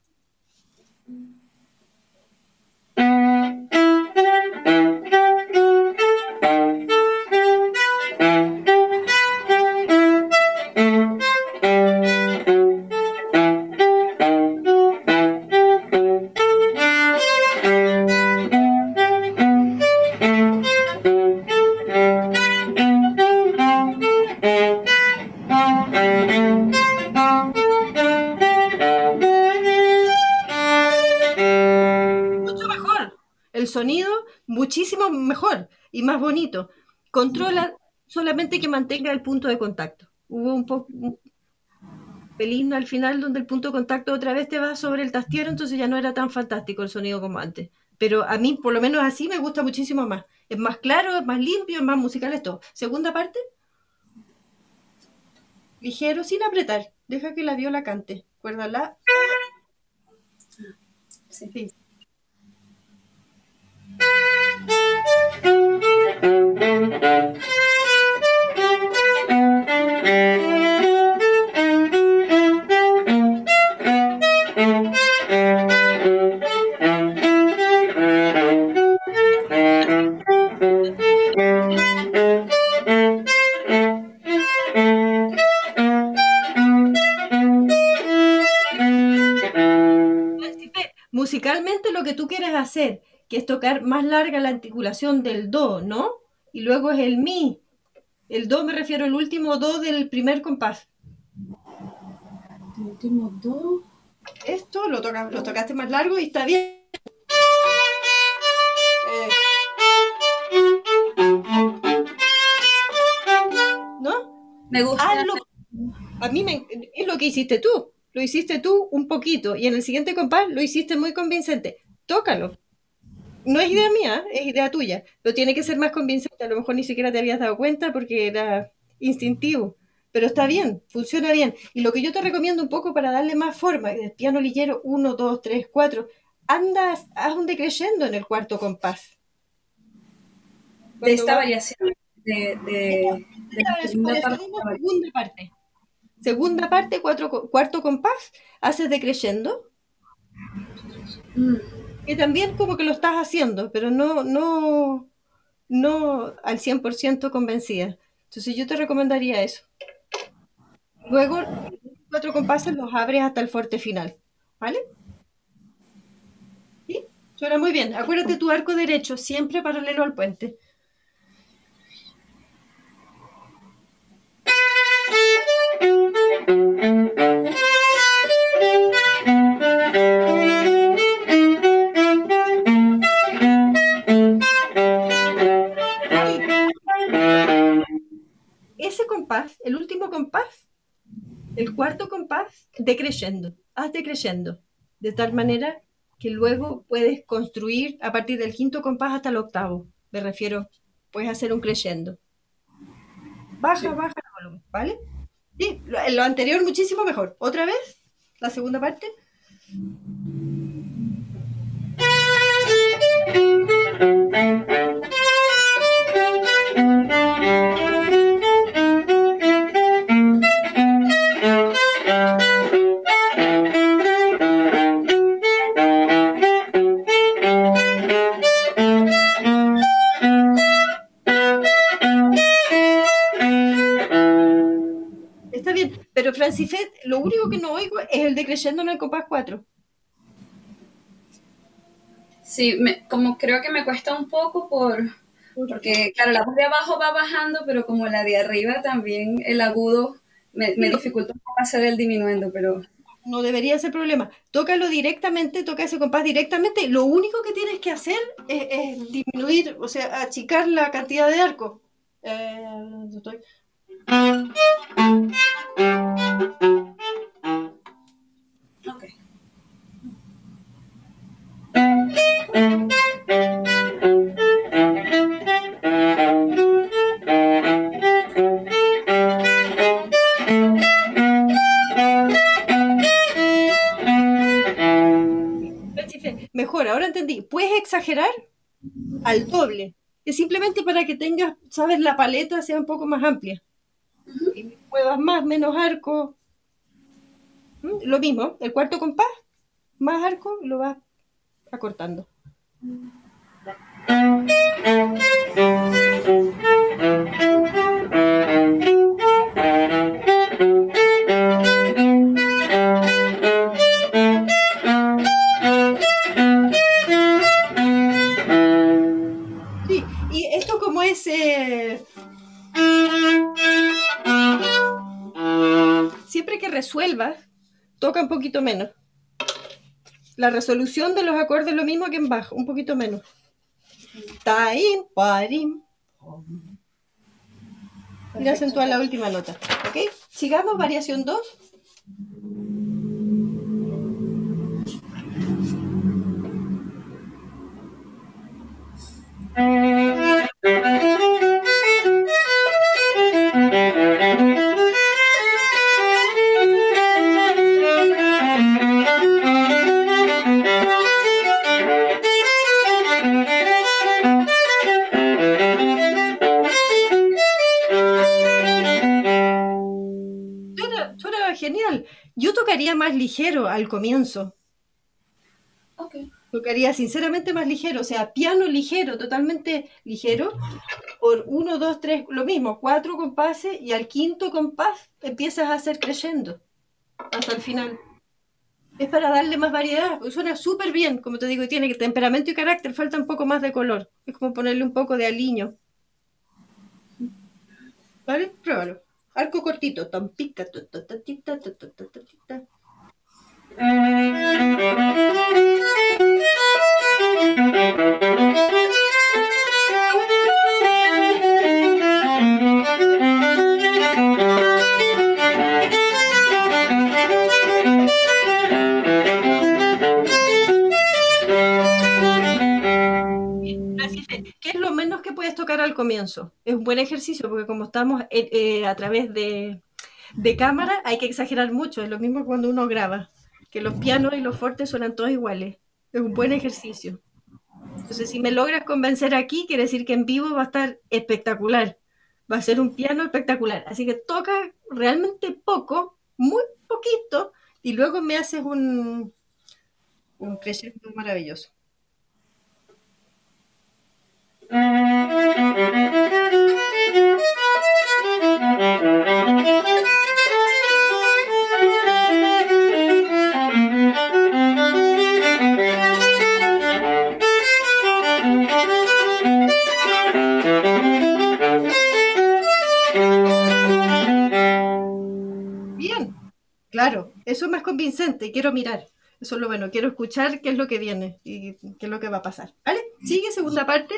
Mucho mejor. El sonido muchísimo mejor y más bonito. Controla solamente que mantenga el punto de contacto. Hubo un pelín al final donde el punto de contacto otra vez te va sobre el tastiero, entonces ya no era tan fantástico el sonido como antes. Pero a mí, por lo menos así, me gusta muchísimo más. Es más claro, es más limpio, es más musical esto. Segunda parte, ligero, sin apretar. Deja que la viola cante. Cuerda La. Sí. Sí. Musicalmente lo que tú quieres hacer, que es tocar más larga la articulación del do, ¿no? Y luego es el mi. El do me refiero al último do del primer compás. El último do. Esto lo tocaste más largo y está bien. ¿No? Me gusta. A mí es lo que hiciste tú. Lo hiciste tú un poquito y en el siguiente compás lo hiciste muy convincente. Tócalo. No es idea mía, es idea tuya. Pero tiene que ser más convincente. A lo mejor ni siquiera te habías dado cuenta porque era instintivo. Pero está bien, funciona bien. Y lo que yo te recomiendo un poco para darle más forma, el piano ligero, 1, 2, 3, 4, haz un decreyendo en el cuarto compás. De esta variación de la segunda parte. Segunda parte. Segunda parte, cuarto compás, haces decreyendo. Que también como que lo estás haciendo, pero no al 100% convencida. Entonces yo te recomendaría eso. Luego, los 4 compases los abres hasta el forte final. ¿Vale? ¿Sí? Suena muy bien. Acuérdate tu arco derecho, siempre paralelo al puente. Ese compás, el último compás, el cuarto compás, decreyendo. Haz decreyendo. De tal manera que luego puedes construir a partir del quinto compás hasta el octavo. Me refiero, puedes hacer un crescendo. Baja, baja el volumen, ¿vale? Sí, lo anterior muchísimo mejor. ¿Otra vez? La segunda parte. Está bien, pero Francifet, lo único que no oigo es el decreyendo en el compás 4. Sí, como creo que me cuesta un poco porque, claro, la voz de abajo va bajando, pero como la de arriba también, el agudo me dificulta un poco hacer el diminuendo, pero... No debería ser problema. Tócalo directamente, toca ese compás directamente. Lo único que tienes que hacer es disminuir, o sea, achicar la cantidad de arco. Estoy... Ok. ahora entendí, puedes exagerar al doble. Es simplemente para que tengas, sabes, la paleta sea un poco más amplia. Y muevas más, menos arco. Lo mismo, el cuarto compás, más arco, lo vas acortando. Sí, y esto como es... siempre que resuelvas, toca un poquito menos. La resolución de los acordes es lo mismo que en bajo, un poquito menos. Ta-im, pa-rim. Y acentúa la última nota. ¿Ok? Sigamos, variación 2. Suena genial. Yo tocaría más ligero al comienzo. Ok. Tocaría sinceramente más ligero, o sea, piano ligero, totalmente ligero, por 1, 2, 3, lo mismo, 4 compases, y al quinto compás empiezas a hacer creyendo hasta el final. Es para darle más variedad, suena súper bien, como te digo, tiene temperamento y carácter, falta un poco más de color, es como ponerle un poco de aliño. ¿Vale? Pruébalo. Arco cortito, tan pica, ¿Qué es lo menos que puedes tocar al comienzo? Es un buen ejercicio porque como estamos a través de cámara hay que exagerar mucho. Es lo mismo cuando uno graba, que los pianos y los fortes suenan todos iguales. Es un buen ejercicio. Entonces, si me logras convencer aquí, quiere decir que en vivo va a estar espectacular. Va a ser un piano espectacular. Así que toca realmente poco, muy poquito, y luego me haces un crescendo maravilloso. Bien, claro, eso es más convincente, quiero mirar. Eso es lo bueno, quiero escuchar qué es lo que viene y qué es lo que va a pasar. ¿Vale? Sigue, segunda parte.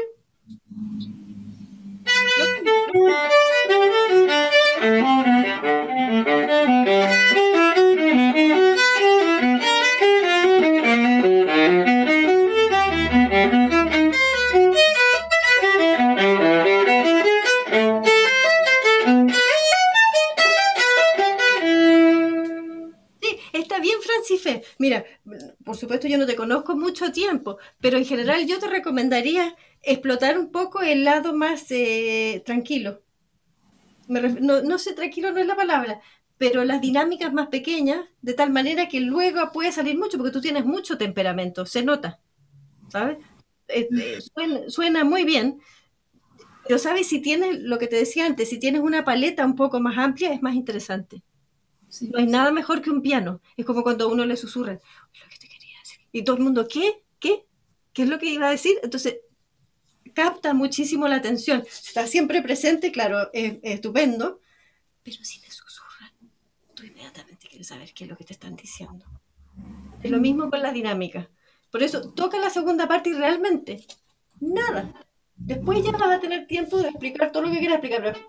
Sí, está bien, Francife. Mira, por supuesto yo no te conozco mucho tiempo, pero en general yo te recomendaría explotar un poco el lado más tranquilo. No sé, tranquilo no es la palabra, pero las dinámicas más pequeñas, de tal manera que luego puede salir mucho, porque tú tienes mucho temperamento, se nota, ¿sabes? Suena muy bien, pero ¿sabes? Si tienes, lo que te decía antes, si tienes una paleta un poco más amplia, es más interesante. Sí. No hay nada mejor que un piano. Es como cuando a uno le susurran, lo que te quería decir. Y todo el mundo, ¿qué? ¿Qué? ¿Qué es lo que iba a decir? Entonces, capta muchísimo la atención. Está siempre presente, claro, es estupendo, pero si te susurran, tú inmediatamente quieres saber qué es lo que te están diciendo. Es lo mismo con la dinámica. Por eso, toca la segunda parte y realmente, nada. Después ya vas a tener tiempo de explicar todo lo que quieras explicar, pero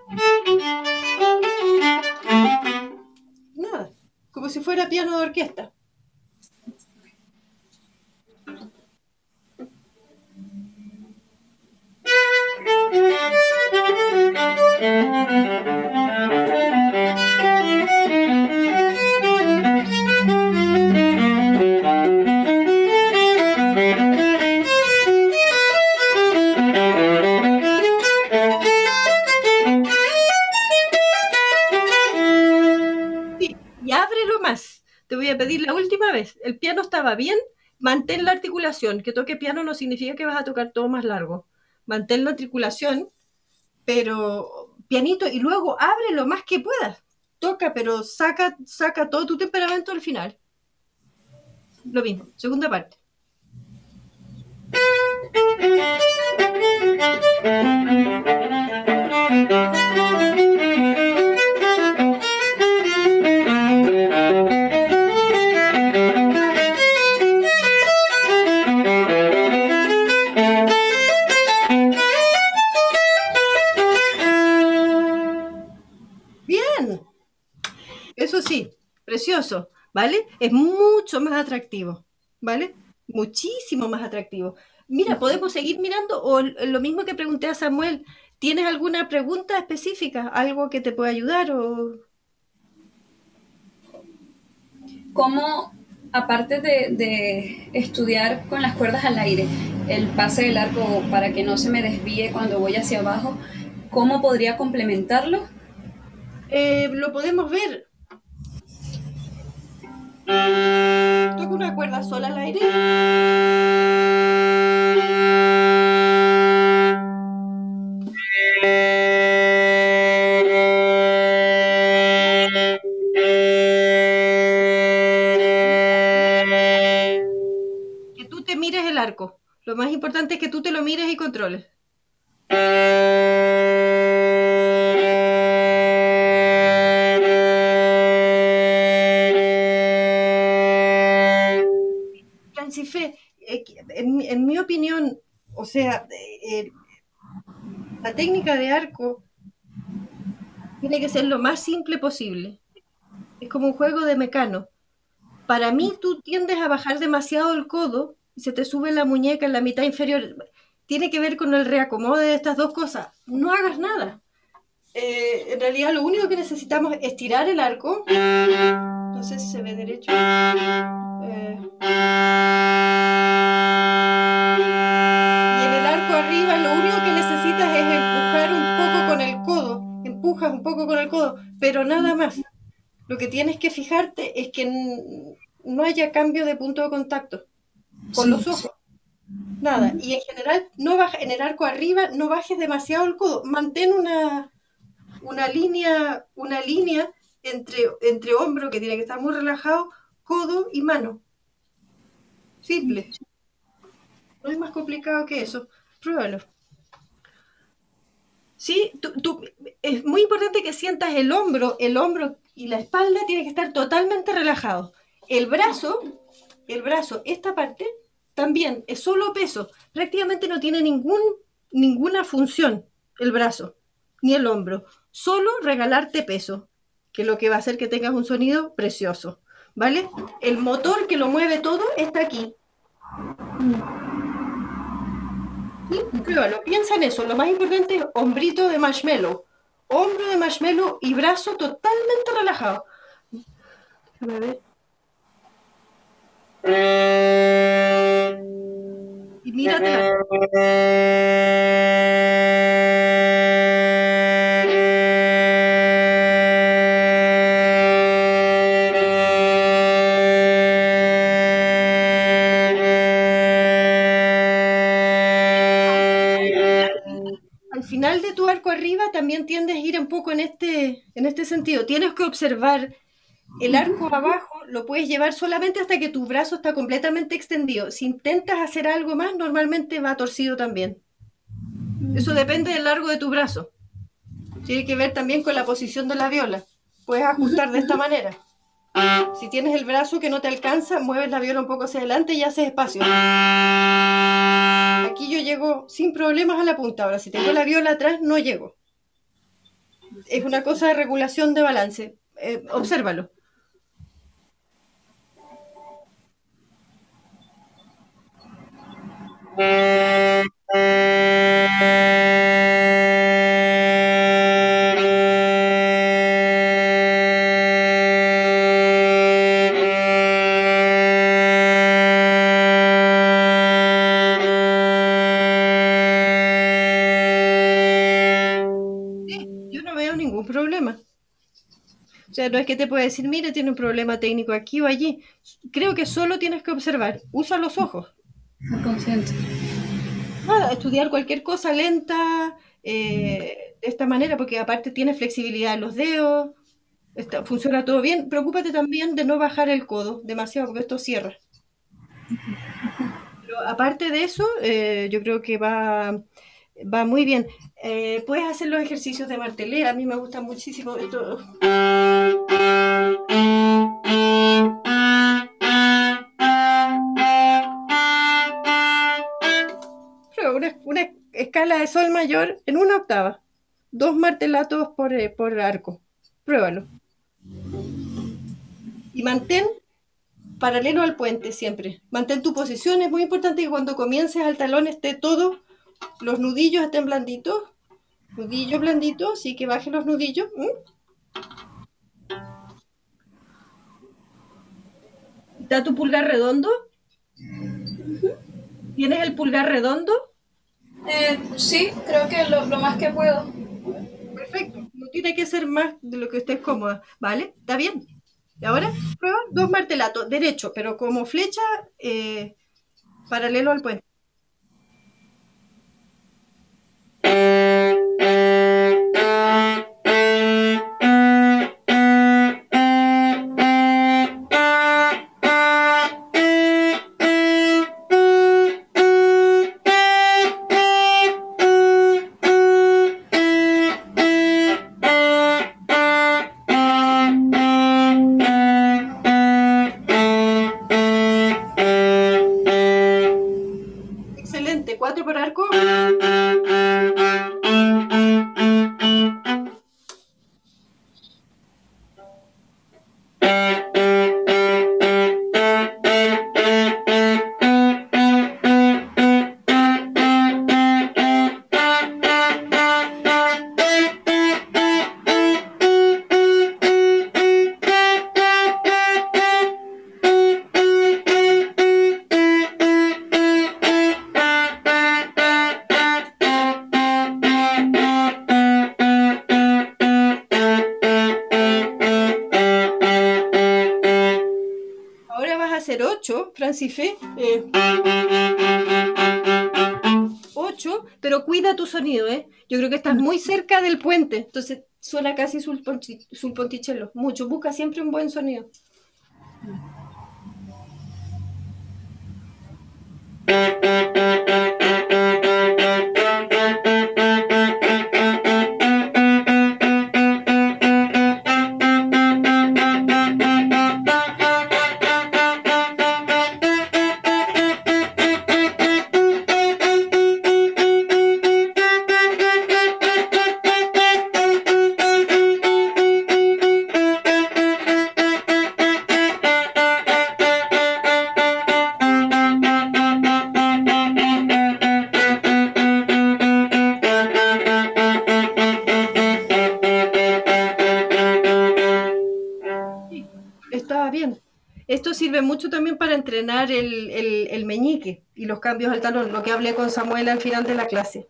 nada. Como si fuera piano de orquesta. y ábrelo más. Te voy a pedir la última vez. El piano estaba bien, mantén la articulación. Que toque piano no significa que vas a tocar todo más largo. Mantén la articulación, pero pianito, y luego abre lo más que puedas. Toca, pero saca todo tu temperamento al final. Lo mismo, segunda parte. Bien, eso sí, precioso, ¿vale? Es mucho más atractivo, ¿vale? Muchísimo más atractivo. Mira, podemos seguir mirando, o lo mismo que pregunté a Samuel, ¿tienes alguna pregunta específica? ¿Algo que te pueda ayudar? O... ¿Cómo, aparte de estudiar con las cuerdas al aire, el pase del arco para que no se me desvíe cuando voy hacia abajo, cómo podría complementarlo? Lo podemos ver. Toca una cuerda sola al aire. Que tú te mires el arco. Lo más importante es que tú te lo mires y controles. Francife, en mi opinión, o sea, la técnica de arco tiene que ser lo más simple posible. Es como un juego de mecano. Para mí, tú tiendes a bajar demasiado el codo y se te sube la muñeca en la mitad inferior. Tiene que ver con el reacomode de estas dos cosas. No hagas nada. En realidad, lo único que necesitamos es estirar el arco. No sé si se ve derecho. Y en el arco arriba, lo único que necesitas es empujar un poco con el codo. Empujas un poco con el codo, pero nada más. Lo que tienes que fijarte es que no haya cambio de punto de contacto con los ojos. Nada. Y en general, en el arco arriba, no bajes demasiado el codo. Mantén una línea entre hombro, que tiene que estar muy relajado, codo y mano. Simple. No es más complicado que eso. Pruébalo. Sí, es muy importante que sientas el hombro y la espalda tiene que estar totalmente relajado. El brazo, esta parte, también es solo peso. Prácticamente no tiene ninguna función el brazo, ni el hombro. Solo regalarte peso, que es lo que va a hacer que tengas un sonido precioso. ¿Vale? El motor que lo mueve todo está aquí. ¿Sí? Pruébalo, piensa en eso. Lo más importante es hombrito de marshmallow. Hombro de marshmallow y brazo totalmente relajado. Déjame ver. Y mírate. Al final de tu arco arriba también tiendes a ir un poco en este sentido. Tienes que observar el arco abajo, lo puedes llevar solamente hasta que tu brazo está completamente extendido. Si intentas hacer algo más, normalmente va torcido también. Eso depende del largo de tu brazo. Tiene que ver también con la posición de la viola. Puedes ajustar de esta manera. Si tienes el brazo que no te alcanza, mueves la viola un poco hacia adelante y haces espacio. Aquí yo llego sin problemas a la punta. Ahora, si tengo la viola atrás, no llego. Es una cosa de regulación de balance. Obsérvalo. Yo no veo ningún problema. O sea, no es que te pueda decir, mire, tiene un problema técnico aquí o allí. Creo que solo tienes que observar. Usa los ojos. Muy consciente. Nada, estudiar cualquier cosa lenta, de esta manera, porque aparte tiene flexibilidad en los dedos, funciona todo bien. Preocúpate también de no bajar el codo demasiado, porque esto cierra. Pero aparte de eso, yo creo que va muy bien. Puedes hacer los ejercicios de martelera, a mí me gusta muchísimo esto. Pero una escala de sol mayor en una octava. 2 martelatos por arco. Pruébalo. Y mantén paralelo al puente siempre. Mantén tu posición. Es muy importante que cuando comiences al talón esté todo, los nudillos estén blanditos. Nudillos blanditos, así que baje los nudillos. ¿Está tu pulgar redondo? ¿Tienes el pulgar redondo? Sí, creo que lo más que puedo. Perfecto. No tiene que ser más de lo que estés cómoda. ¿Vale? ¿Está bien? Y ahora prueba 2 martelatos, derecho, pero como flecha paralelo al puente. Excelente, 4 por arco. Ahora vas a hacer 8, Francife. 8, pero cuida tu sonido, ¿eh? Yo creo que estás muy cerca del puente, entonces suena casi sul ponticello. Mucho, busca siempre un buen sonido. Estaba bien. Esto sirve mucho también para entrenar el meñique y los cambios al talón, lo que hablé con Samuel al final de la clase.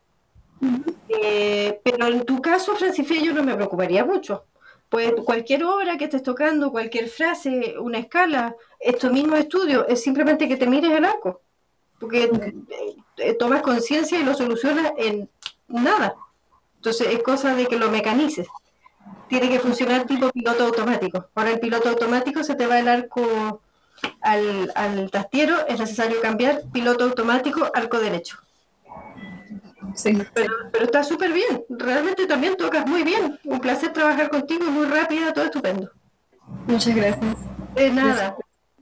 Pero en tu caso, Francife, yo no me preocuparía mucho. Pues cualquier obra que estés tocando, cualquier frase, una escala, estos mismos estudios, es simplemente que te mires el arco, porque tomas conciencia y lo solucionas en nada. Entonces es cosa de que lo mecanices. Tiene que funcionar tipo piloto automático. Ahora el piloto automático se te va el arco al tastiero, es necesario cambiar piloto automático, arco derecho. Sí. Pero está súper bien, realmente también tocas muy bien. Un placer trabajar contigo, muy rápida, todo estupendo. Muchas gracias. De nada.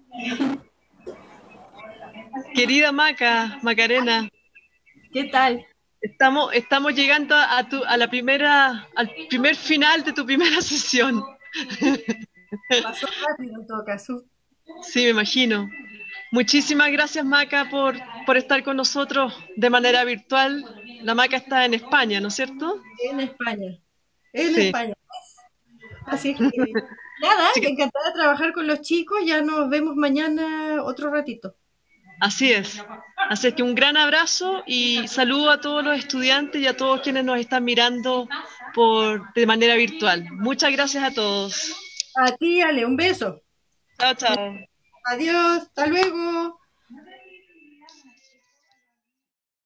Querida Macarena, ¿Qué tal? estamos llegando al primer final de tu primera sesión. Pasó rápido en todo caso. Sí, me imagino. Muchísimas gracias, Maca, por estar con nosotros de manera virtual. La Maca está en España, ¿no es cierto? En España. En Sí. España. Así que nada, encantada de trabajar con los chicos. Ya nos vemos mañana otro ratito. Así es. Así es que un gran abrazo y saludo a todos los estudiantes y a todos quienes nos están mirando de manera virtual. Muchas gracias a todos. A ti, Ale, un beso. Chao, chao. Adiós, hasta luego.